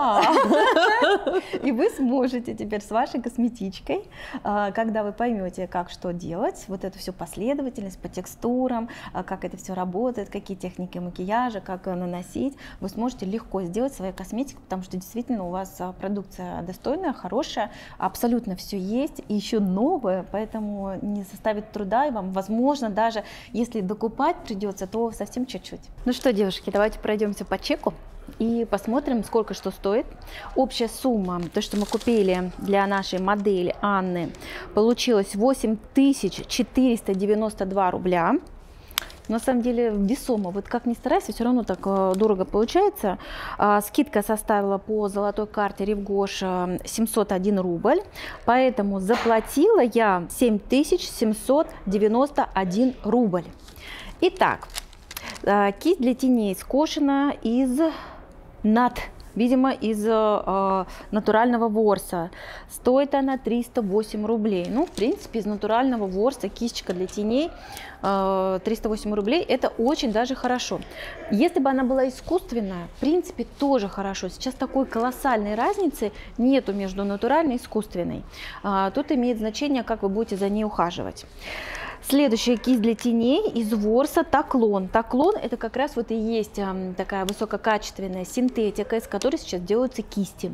[SPEAKER 3] и вы сможете теперь с вашей косметичкой, когда вы поймете, как что делать, вот эту всю последовательность по текстурам, как это все работает, какие техники макияжа, как наносить, вы сможете легко сделать свою косметику, потому что действительно у вас продукция достойная, хорошая, абсолютно все есть, и еще новое, поэтому не составит труда, и вам, возможно, даже если докупать придется, то совсем чуть-чуть. Ну что, девушки, давайте пройдемся по чеку и посмотрим, сколько что стоит. Общая сумма, то, что мы купили для нашей модели Анны, получилось восемь тысяч четыреста девяносто два рубля. На самом деле весомо, вот как ни старайся, все равно так дорого получается. А, скидка составила по золотой карте Ревгош семьсот один рубль, поэтому заплатила я семь тысяч семьсот девяносто один рубль. Итак, кисть для теней скошена из нат, видимо, из э, натурального ворса. Стоит она триста восемь рублей. Ну, в принципе, из натурального ворса кисточка для теней э, триста восемь рублей, это очень даже хорошо. Если бы она была искусственная, в принципе, тоже хорошо. Сейчас такой колоссальной разницы нету между натуральной и искусственной. А, тут имеет значение, как вы будете за ней ухаживать. Следующая кисть для теней из ворса Таклон. Таклон — это как раз вот и есть такая высококачественная синтетика, из которой сейчас делаются кисти.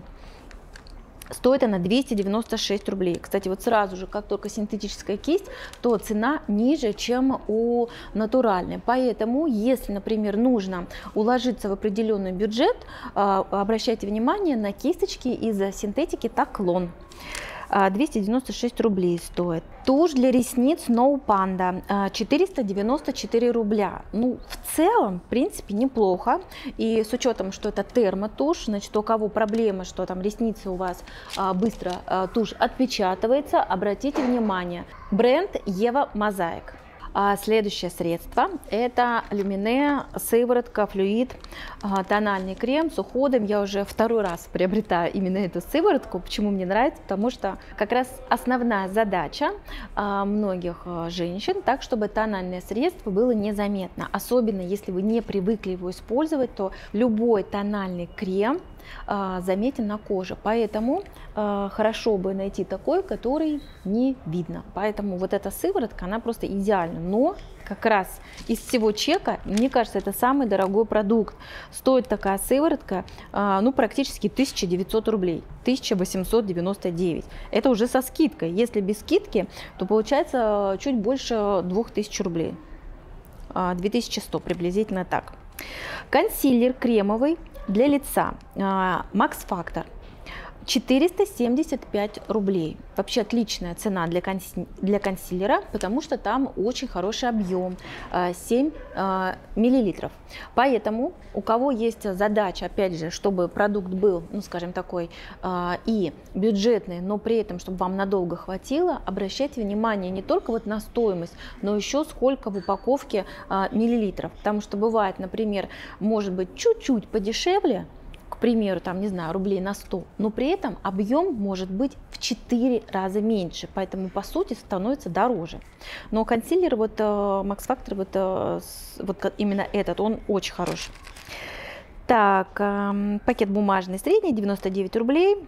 [SPEAKER 3] Стоит она двести девяносто шесть рублей. Кстати, вот сразу же, как только синтетическая кисть, то цена ниже, чем у натуральной. Поэтому, если, например, нужно уложиться в определенный бюджет, обращайте внимание на кисточки из синтетики Таклон. двести девяносто шесть рублей стоит. Тушь для ресниц No Panda четыреста девяносто четыре рубля. Ну, в целом, в принципе, неплохо. И с учетом, что это термотушь, значит, у кого проблемы, что там ресницы у вас быстро тушь отпечатывается, обратите внимание. Бренд Ева Мозаик. А следующее средство — это Люмине сыворотка флюид, тональный крем с уходом. Я уже второй раз приобретаю именно эту сыворотку. Почему мне нравится? Потому что как раз основная задача многих женщин, так чтобы тональное средство было незаметно. Особенно если вы не привыкли его использовать, то любой тональный крем заметен на коже, поэтому э, хорошо бы найти такой, который не видно. Поэтому вот эта сыворотка, она просто идеальна. Но как раз из всего чека, мне кажется, это самый дорогой продукт. Стоит такая сыворотка э, ну практически тысяча девятьсот рублей, тысяча восемьсот девяносто девять. Это уже со скидкой. Если без скидки, то получается чуть больше двух тысяч рублей, две тысячи сто приблизительно так. Консилер кремовый для лица Max Factor четыреста семьдесят пять рублей. Вообще отличная цена для, конси... для консилера, потому что там очень хороший объем, семь миллилитров. Поэтому у кого есть задача, опять же, чтобы продукт был, ну скажем, такой и бюджетный, но при этом, чтобы вам надолго хватило, обращайте внимание не только вот на стоимость, но еще сколько в упаковке миллилитров. Потому что бывает, например, может быть чуть-чуть подешевле, к примеру, там, не знаю, рублей на сто, но при этом объем может быть в четыре раза меньше, поэтому по сути становится дороже. Но консилер вот Max Factor, вот, вот именно этот, он очень хороший. Так, пакет бумажный средний, девяносто девять рублей.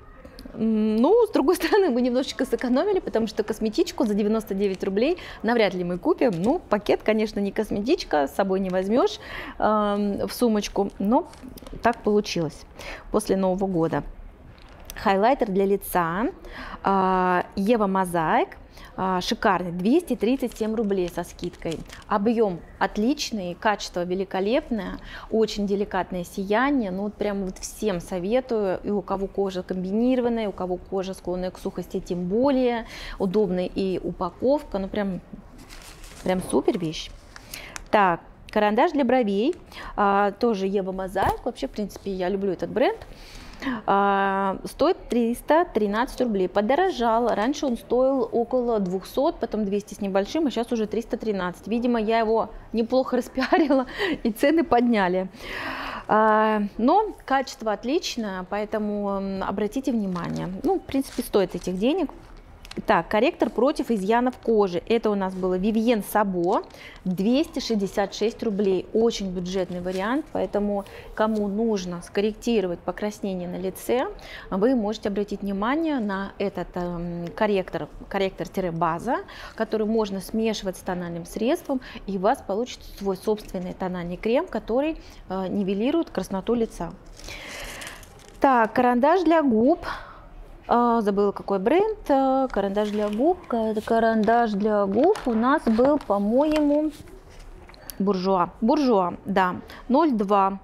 [SPEAKER 3] Ну, с другой стороны, мы немножечко сэкономили, потому что косметичку за девяносто девять рублей навряд ли мы купим. Ну, пакет, конечно, не косметичка, с собой не возьмешь э, в сумочку, но так получилось после Нового года. Хайлайтер для лица э, Ева Мозаик. Шикарный, двести тридцать семь рублей со скидкой. Объем отличный, качество великолепное, очень деликатное сияние. Ну, вот прям вот всем советую. И у кого кожа комбинированная, у кого кожа склонная к сухости, тем более. Удобная и упаковка. Ну, прям, прям супер вещь. Так, карандаш для бровей. А, тоже Ева Мозаик. Вообще, в принципе, я люблю этот бренд. А, стоит триста тринадцать рублей, подорожал. Раньше он стоил около двухсот, потом двести с небольшим, а сейчас уже триста тринадцать. Видимо, я его неплохо распиарила и цены подняли. А, но качество отличное, поэтому обратите внимание. Ну, в принципе, стоит этих денег. Так, корректор против изъянов кожи. Это у нас было Vivien Sabo, двести шестьдесят шесть рублей. Очень бюджетный вариант, поэтому кому нужно скорректировать покраснение на лице, вы можете обратить внимание на этот э, корректор, корректор-база, который можно смешивать с тональным средством, и у вас получится свой собственный тональный крем, который э, нивелирует красноту лица. Так, карандаш для губ. Забыла, какой бренд. Карандаш для губ. Карандаш для губ у нас был, по-моему, Буржуа. Буржуа, да. ноль два.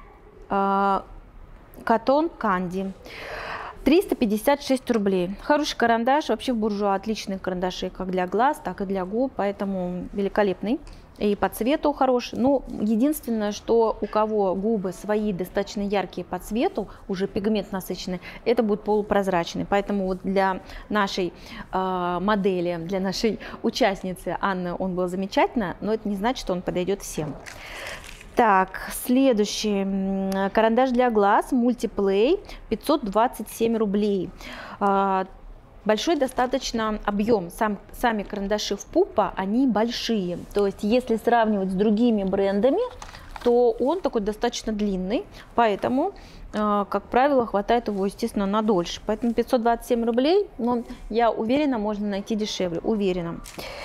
[SPEAKER 3] Катон Канди. триста пятьдесят шесть рублей. Хороший карандаш. Вообще в Буржуа отличные карандаши как для глаз, так и для губ. Поэтому великолепный. И по цвету хороший. Но единственное, что у кого губы свои достаточно яркие по цвету, уже пигмент насыщенный, это будет полупрозрачный. Поэтому вот для нашей э, модели, для нашей участницы Анны он был замечательно, но это не значит, что он подойдет всем. Так, следующий карандаш для глаз Multiplay, пятьсот двадцать семь рублей. Большой достаточно объем, Сам, сами карандаши в Pupa, они большие, то есть если сравнивать с другими брендами, то он такой достаточно длинный, поэтому, как правило, хватает его, естественно, на дольше. Поэтому пятьсот двадцать семь рублей, но я уверена, можно найти дешевле, уверена.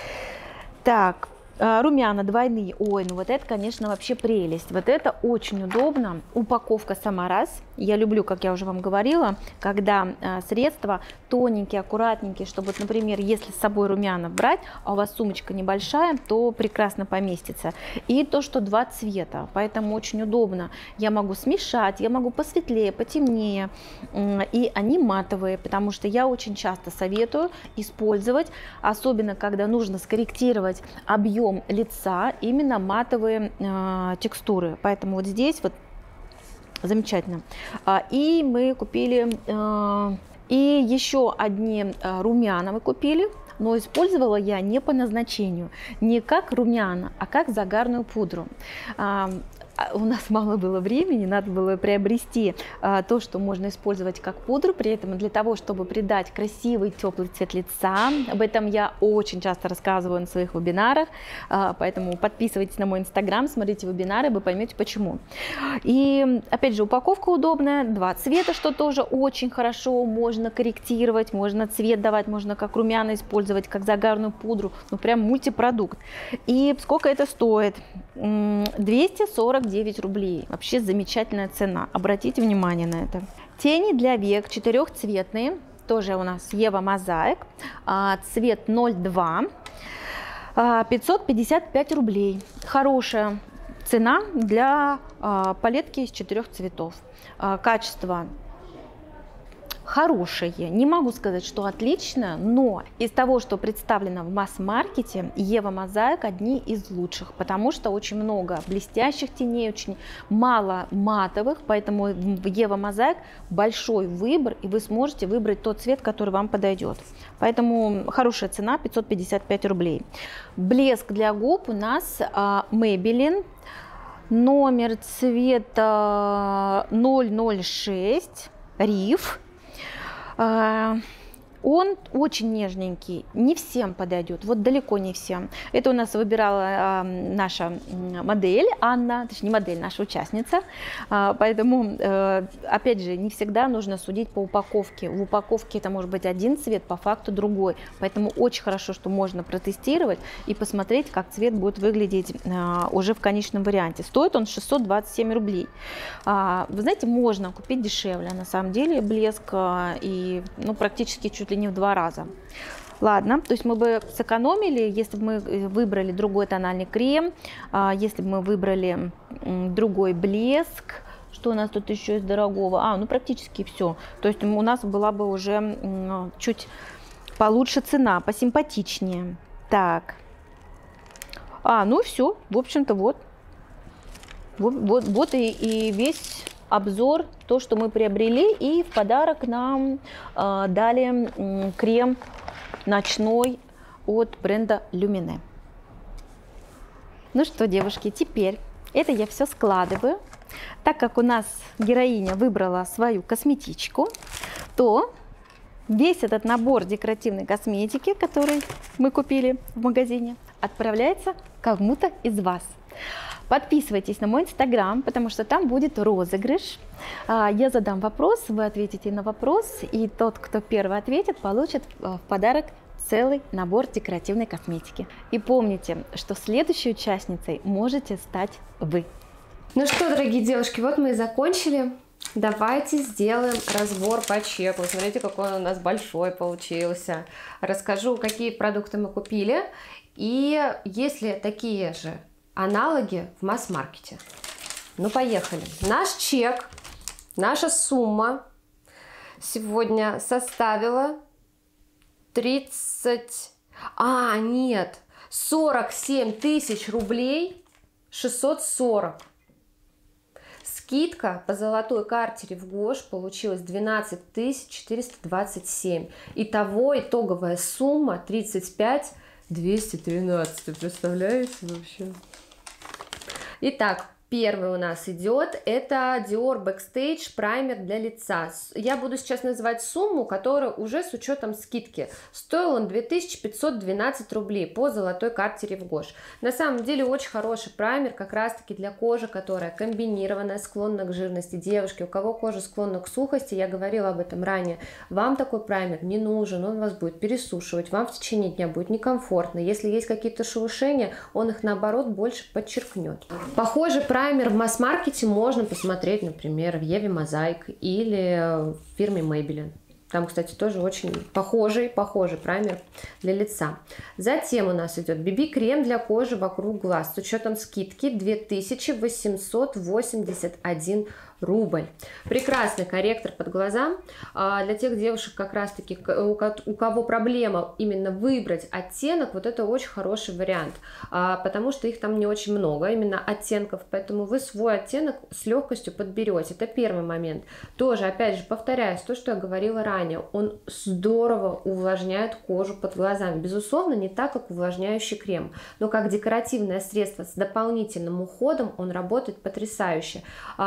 [SPEAKER 3] Так, румяна двойные, ой, ну вот это, конечно, вообще прелесть. Вот это очень удобно. Упаковка сама раз. Я люблю, как я уже вам говорила, когда э, средства тоненькие, аккуратненькие, чтобы, вот, например, если с собой румяна брать, а у вас сумочка небольшая, то прекрасно поместится. И то, что два цвета, поэтому очень удобно. Я могу смешать, я могу посветлее, потемнее, э, и они матовые, потому что я очень часто советую использовать, особенно когда нужно скорректировать объем лица, именно матовые э, текстуры. Поэтому вот здесь вот замечательно. И мы купили, и еще одни румяна мы купили, но использовала я не по назначению, не как румяна, а как загарную пудру. У нас мало было времени, надо было приобрести а, то, что можно использовать как пудру, при этом для того, чтобы придать красивый теплый цвет лица. Об этом я очень часто рассказываю на своих вебинарах, а, поэтому подписывайтесь на мой инстаграм, смотрите вебинары, вы поймете почему. И опять же, упаковка удобная, два цвета, что тоже очень хорошо, можно корректировать, можно цвет давать, можно как румяна использовать, как загарную пудру, ну прям мультипродукт. И сколько это стоит? двести сорок девять рублей. Вообще замечательная цена. Обратите внимание на это. Тени для век четырехцветные. Тоже у нас Ева Мозаик. Цвет ноль два. пятьсот пятьдесят пять рублей. Хорошая цена для палетки из четырех цветов. Качество хорошее. Не могу сказать, что отлично, но из того, что представлено в масс-маркете, Ева Мозаик одни из лучших, потому что очень много блестящих теней, очень мало матовых, поэтому в Ева Мозаик большой выбор, и вы сможете выбрать тот цвет, который вам подойдет. Поэтому хорошая цена, пятьсот пятьдесят пять рублей. Блеск для губ у нас Maybelline, номер цвета ноль ноль шесть, Риф. Он очень нежненький, не всем подойдет, вот далеко не всем. Это у нас выбирала э, наша модель Анна, точнее не модель, наша участница. Э, поэтому, э, опять же, не всегда нужно судить по упаковке. В упаковке это может быть один цвет, по факту другой. Поэтому очень хорошо, что можно протестировать и посмотреть, как цвет будет выглядеть э, уже в конечном варианте. Стоит он шестьсот двадцать семь рублей. Э, вы знаете, можно купить дешевле, на самом деле, блеск э, и ну, практически чуть не в два раза. Ладно, то есть мы бы сэкономили, если бы мы выбрали другой тональный крем, если бы мы выбрали другой блеск. Что у нас тут еще из дорогого? А, ну практически все. То есть у нас была бы уже чуть получше цена, посимпатичнее. Так. А, ну все, в общем-то вот. Вот, вот, вот и, и весь обзор, то, что мы приобрели, и в подарок нам э, дали э, крем ночной от бренда Lumene. Ну что, девушки, теперь это я все складываю. Так как у нас героиня выбрала свою косметичку, то весь этот набор декоративной косметики, который мы купили в магазине, отправляется кому-то из вас. Подписывайтесь на мой инстаграм, потому что там будет розыгрыш. Я задам вопрос, вы ответите на вопрос, и тот, кто первый ответит, получит в подарок целый набор декоративной косметики. И помните, что следующей участницей можете стать вы.
[SPEAKER 8] Ну что, дорогие девушки, вот мы и закончили. Давайте сделаем разбор по чеку. Смотрите, какой он у нас большой получился. Расскажу, какие продукты мы купили. И есть ли такие же аналоги в масс-маркете. Ну, поехали. Наш чек, наша сумма сегодня составила тридцать... А, нет, сорок семь тысяч рублей шестьсот сорок. Скидка по золотой карте Ревгош получилась двенадцать тысяч четыреста двадцать семь. Итого итоговая сумма тридцать пять тысяч двести тринадцать. Вы представляете вообще? Итак, первый у нас идет, это Dior Backstage праймер для лица. Я буду сейчас называть сумму, которая уже с учетом скидки. Стоил он две тысячи пятьсот двенадцать рублей по золотой карте Ревгош. На самом деле очень хороший праймер, как раз таки для кожи, которая комбинированная, склонна к жирности. Девушки, у кого кожа склонна к сухости, я говорила об этом ранее, вам такой праймер не нужен, он вас будет пересушивать, вам в течение дня будет некомфортно. Если есть какие-то шелушения, он их наоборот больше подчеркнет. Похожий праймер Праймер в масс-маркете можно посмотреть, например, в Еве Мозаик или в фирме Maybelline. Там, кстати, тоже очень похожий, похожий праймер для лица. Затем у нас идет би би-крем для кожи вокруг глаз с учетом скидки две тысячи восемьсот восемьдесят один рубль. Прекрасный корректор под глаза для тех девушек, как раз таки, у кого проблема именно выбрать оттенок. Вот это очень хороший вариант, потому что их там не очень много именно оттенков, поэтому вы свой оттенок с легкостью подберете. Это первый момент. Тоже, опять же, повторяюсь, то, что я говорила ранее, он здорово увлажняет кожу под глазами. Безусловно, не так, как увлажняющий крем, но как декоративное средство с дополнительным уходом он работает потрясающе.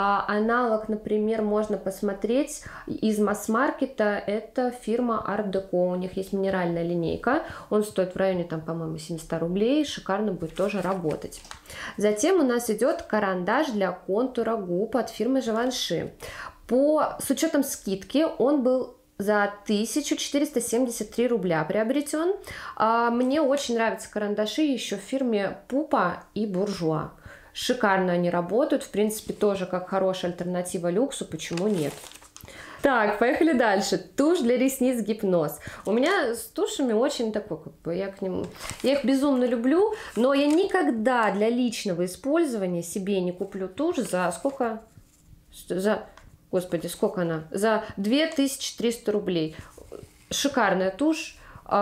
[SPEAKER 8] Она Аналог, например, можно посмотреть из масс-маркета, это фирма Art Deco, у них есть минеральная линейка, он стоит в районе, там, по-моему, семьсот рублей, шикарно будет тоже работать. Затем у нас идет карандаш для контура губ от фирмы Givenchy. По, с учетом скидки он был за тысячу четыреста семьдесят три рубля приобретен. Мне очень нравятся карандаши еще в фирме Pupa и Bourjois. Шикарно они работают, в принципе, тоже как хорошая альтернатива люксу, почему нет? Так, поехали дальше. Тушь для ресниц Гипноз. У меня с тушами очень такой, как бы, я к ним, я их безумно люблю, но я никогда для личного использования себе не куплю тушь за сколько? За, господи, сколько она? За две тысячи триста рублей. Шикарная тушь.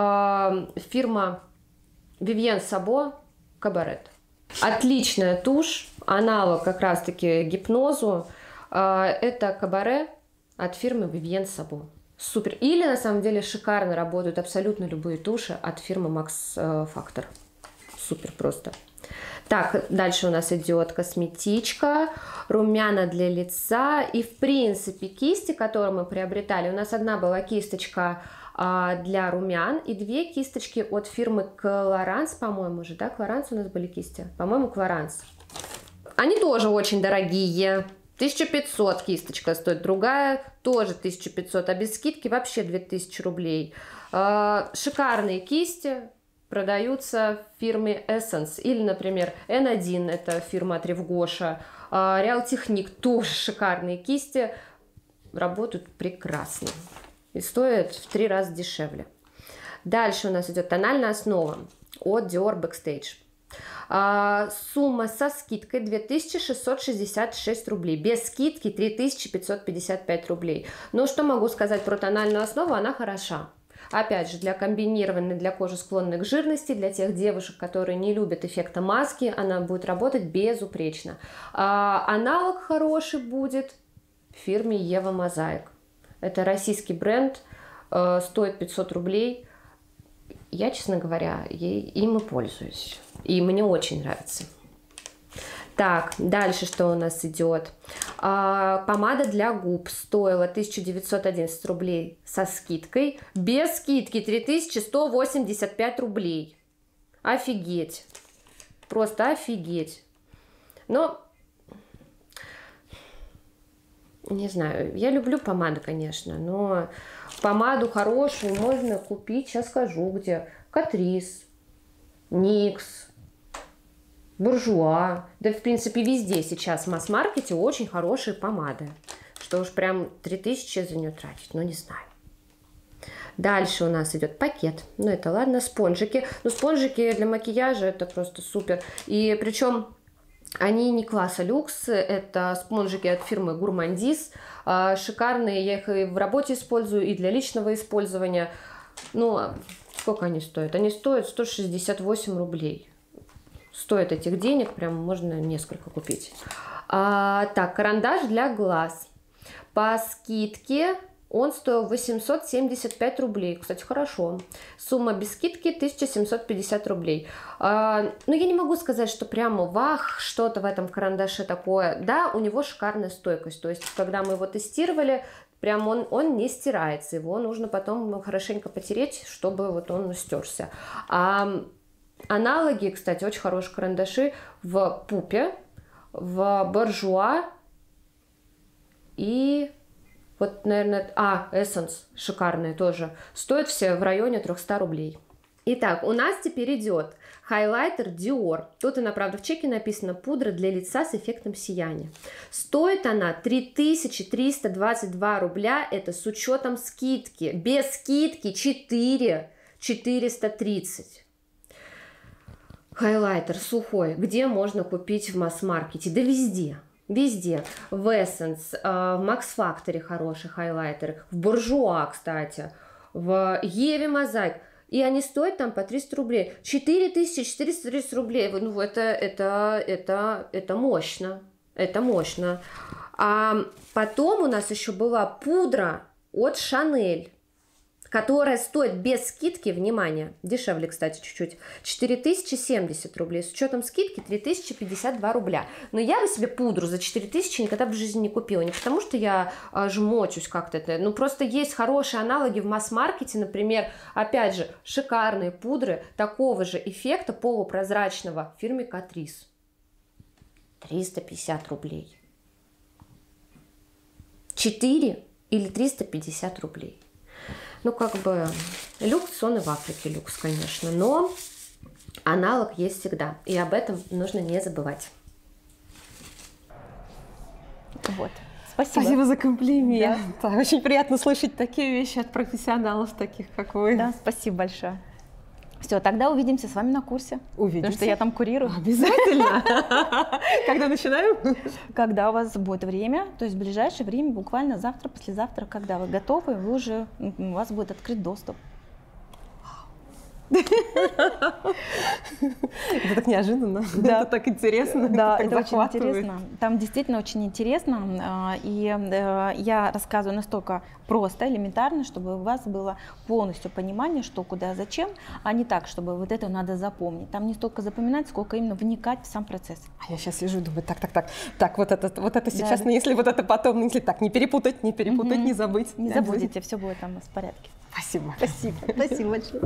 [SPEAKER 8] Фирма Vivienne Sabo Кабарет. Отличная тушь, аналог как раз-таки Гипнозу. Это Кабаре от фирмы Vivienne Sabo. Супер. Или на самом деле шикарно работают абсолютно любые туши от фирмы Max Factor. Супер просто. Так, дальше у нас идет косметичка, румяна для лица и, в принципе, кисти, которые мы приобретали. У нас одна была кисточка а, для румян и две кисточки от фирмы Clarins, по-моему же, да? Clarins у нас были кисти? По-моему, Clarins. Они тоже очень дорогие. тысяча пятьсот кисточка стоит, другая тоже тысяча пятьсот, а без скидки вообще две тысячи рублей. А, шикарные кисти. Продаются в фирме Essence или, например, эн один, это фирма от Ревгоша, Real Technique, тоже шикарные кисти, работают прекрасно и стоят в три раза дешевле. Дальше у нас идет тональная основа от Dior Backstage. А, сумма со скидкой две тысячи шестьсот шестьдесят шесть рублей, без скидки три тысячи пятьсот пятьдесят пять рублей. Но что могу сказать про тональную основу, она хороша. Опять же, для комбинированной, для кожи склонной к жирности, для тех девушек, которые не любят эффекта маски, она будет работать безупречно. А, аналог хороший будет в фирме Ева Мозаик. Это российский бренд, э, стоит пятьсот рублей. Я, честно говоря, ей, им и пользуюсь. И мне очень нравится. Так, дальше что у нас идет? А, помада для губ стоила тысяча девятьсот одиннадцать рублей со скидкой. Без скидки три тысячи сто восемьдесят пять рублей. Офигеть. Просто офигеть. Но, не знаю, я люблю помаду, конечно, но помаду хорошую можно купить, сейчас скажу где. Catrice, никс, Буржуа, да в принципе везде сейчас в масс-маркете очень хорошие помады, что уж прям три тысячи за нее тратить, но не знаю. Дальше у нас идет пакет, ну это ладно, спонжики, ну спонжики для макияжа это просто супер, и причем они не класса люкс, это спонжики от фирмы Гурмандис, шикарные, я их и в работе использую, и для личного использования. Ну, сколько они стоят? Они стоят сто шестьдесят восемь рублей. Стоит этих денег, прям можно несколько купить. А, так, карандаш для глаз. По скидке он стоил восемьсот семьдесят пять рублей. Кстати, хорошо. Сумма без скидки тысяча семьсот пятьдесят рублей. А, но я не могу сказать, что прямо вах, что-то в этом карандаше такое. Да, у него шикарная стойкость. То есть, когда мы его тестировали, прям он, он не стирается. Его нужно потом хорошенько потереть, чтобы вот он стерся. А аналоги, кстати, очень хорошие карандаши в Пупе, в Буржуа и вот, наверное, а, Essence шикарные тоже. Стоят все в районе трехсот рублей. Итак, у нас теперь идет хайлайтер Dior. Тут она, правда, в чеке написано пудра для лица с эффектом сияния. Стоит она три тысячи триста двадцать два рубля, это с учетом скидки. Без скидки четыре тысячи четыреста тридцать. Хайлайтер сухой, где можно купить в масс-маркете? Да везде, везде. В Essence, в Max Factory хороший хайлайтер, в Буржуа, кстати, в Еве Мозаик. И они стоят там по триста рублей. четыре тысячи четыреста тридцать рублей. Ну, это, это, это, это мощно. Это мощно. А потом у нас еще была пудра от Chanel, которая стоит без скидки, внимание, дешевле, кстати, чуть-чуть, четыре тысячи семьдесят рублей, с учетом скидки три тысячи пятьдесят два рубля. Но я бы себе пудру за четыре тысячи никогда в жизни не купила, не потому что я а, жмочусь как-то, ну просто есть хорошие аналоги в масс-маркете, например, опять же, шикарные пудры такого же эффекта полупрозрачного в фирме Catrice. триста пятьдесят рублей. четыре или триста пятьдесят рублей. Ну, как бы, люкс, он и в Африке люкс, конечно, но аналог есть всегда, и об этом нужно не забывать.
[SPEAKER 3] Вот. Спасибо.
[SPEAKER 6] Спасибо за комплимент. Да. Да, очень приятно слышать такие вещи от профессионалов, таких как вы.
[SPEAKER 3] Да, спасибо большое. Все, тогда увидимся с вами на курсе.
[SPEAKER 6] Увидимся.
[SPEAKER 3] Потому что я там курирую.
[SPEAKER 6] Обязательно. Когда начинаем?
[SPEAKER 3] Когда у вас будет время, то есть в ближайшее время, буквально завтра, послезавтра, когда вы готовы, вы уже, у вас будет открыт доступ.
[SPEAKER 6] Это так неожиданно,
[SPEAKER 3] Да.
[SPEAKER 6] это так интересно,
[SPEAKER 3] Да,
[SPEAKER 6] так
[SPEAKER 3] это очень
[SPEAKER 6] захватывает.
[SPEAKER 3] интересно. Там действительно очень интересно. а, И э, я рассказываю настолько просто, элементарно, чтобы у вас было полностью понимание, что, куда, зачем, а не так, чтобы вот это надо запомнить. Там не столько запоминать, сколько именно вникать в сам процесс.
[SPEAKER 6] А я сейчас сижу и думаю, так, так, так, так, вот это, вот это сейчас,
[SPEAKER 3] Да.
[SPEAKER 6] ну если вот это потом, ну если так, не перепутать, не перепутать,
[SPEAKER 3] Мгм.
[SPEAKER 6] не забыть.
[SPEAKER 3] Не забудете, все будет там в порядке.
[SPEAKER 6] Спасибо.
[SPEAKER 3] Спасибо. Спасибо большое.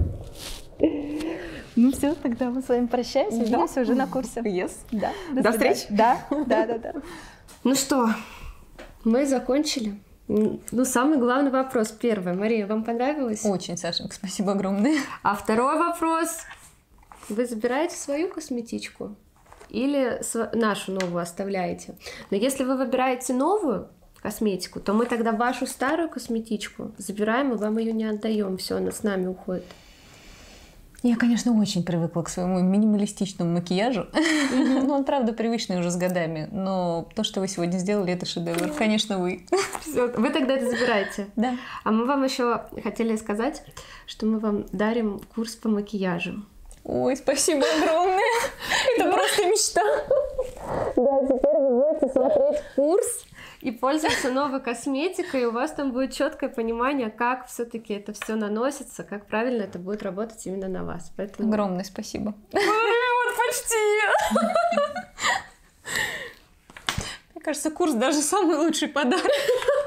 [SPEAKER 3] Ну все, тогда мы с вами прощаемся,
[SPEAKER 6] Да.
[SPEAKER 3] увидимся уже на курсе.
[SPEAKER 6] Yes.
[SPEAKER 3] Да.
[SPEAKER 6] До
[SPEAKER 3] свидания.
[SPEAKER 6] встречи.
[SPEAKER 3] Да, да, да, да.
[SPEAKER 8] Ну что, мы закончили. М, Ну, самый главный вопрос. Первый. Мария, вам понравилось?
[SPEAKER 2] Очень, Сашенька, спасибо огромное.
[SPEAKER 8] А второй вопрос. Вы забираете свою косметичку или св- нашу новую оставляете? Но если вы выбираете новую косметику, то мы тогда вашу старую косметичку забираем и вам ее не отдаем. Все, она с нами уходит.
[SPEAKER 2] Я, конечно, очень привыкла к своему минималистичному макияжу. Ну, он, правда, привычный уже с годами. Но то, что вы сегодня сделали, это шедевр. Конечно, вы.
[SPEAKER 8] Всё, вы тогда это забираете.
[SPEAKER 2] Да.
[SPEAKER 8] А мы вам еще хотели сказать, что мы вам дарим курс по макияжу.
[SPEAKER 2] Ой, спасибо огромное. Это просто мечта.
[SPEAKER 8] Да, теперь вы будете смотреть курс и пользоваться новой косметикой, и у вас там будет четкое понимание, как все-таки это все наносится, как правильно это будет работать именно на вас. Поэтому...
[SPEAKER 2] Огромное спасибо.
[SPEAKER 8] Вот почти!
[SPEAKER 2] Мне кажется, курс даже самый лучший подарок.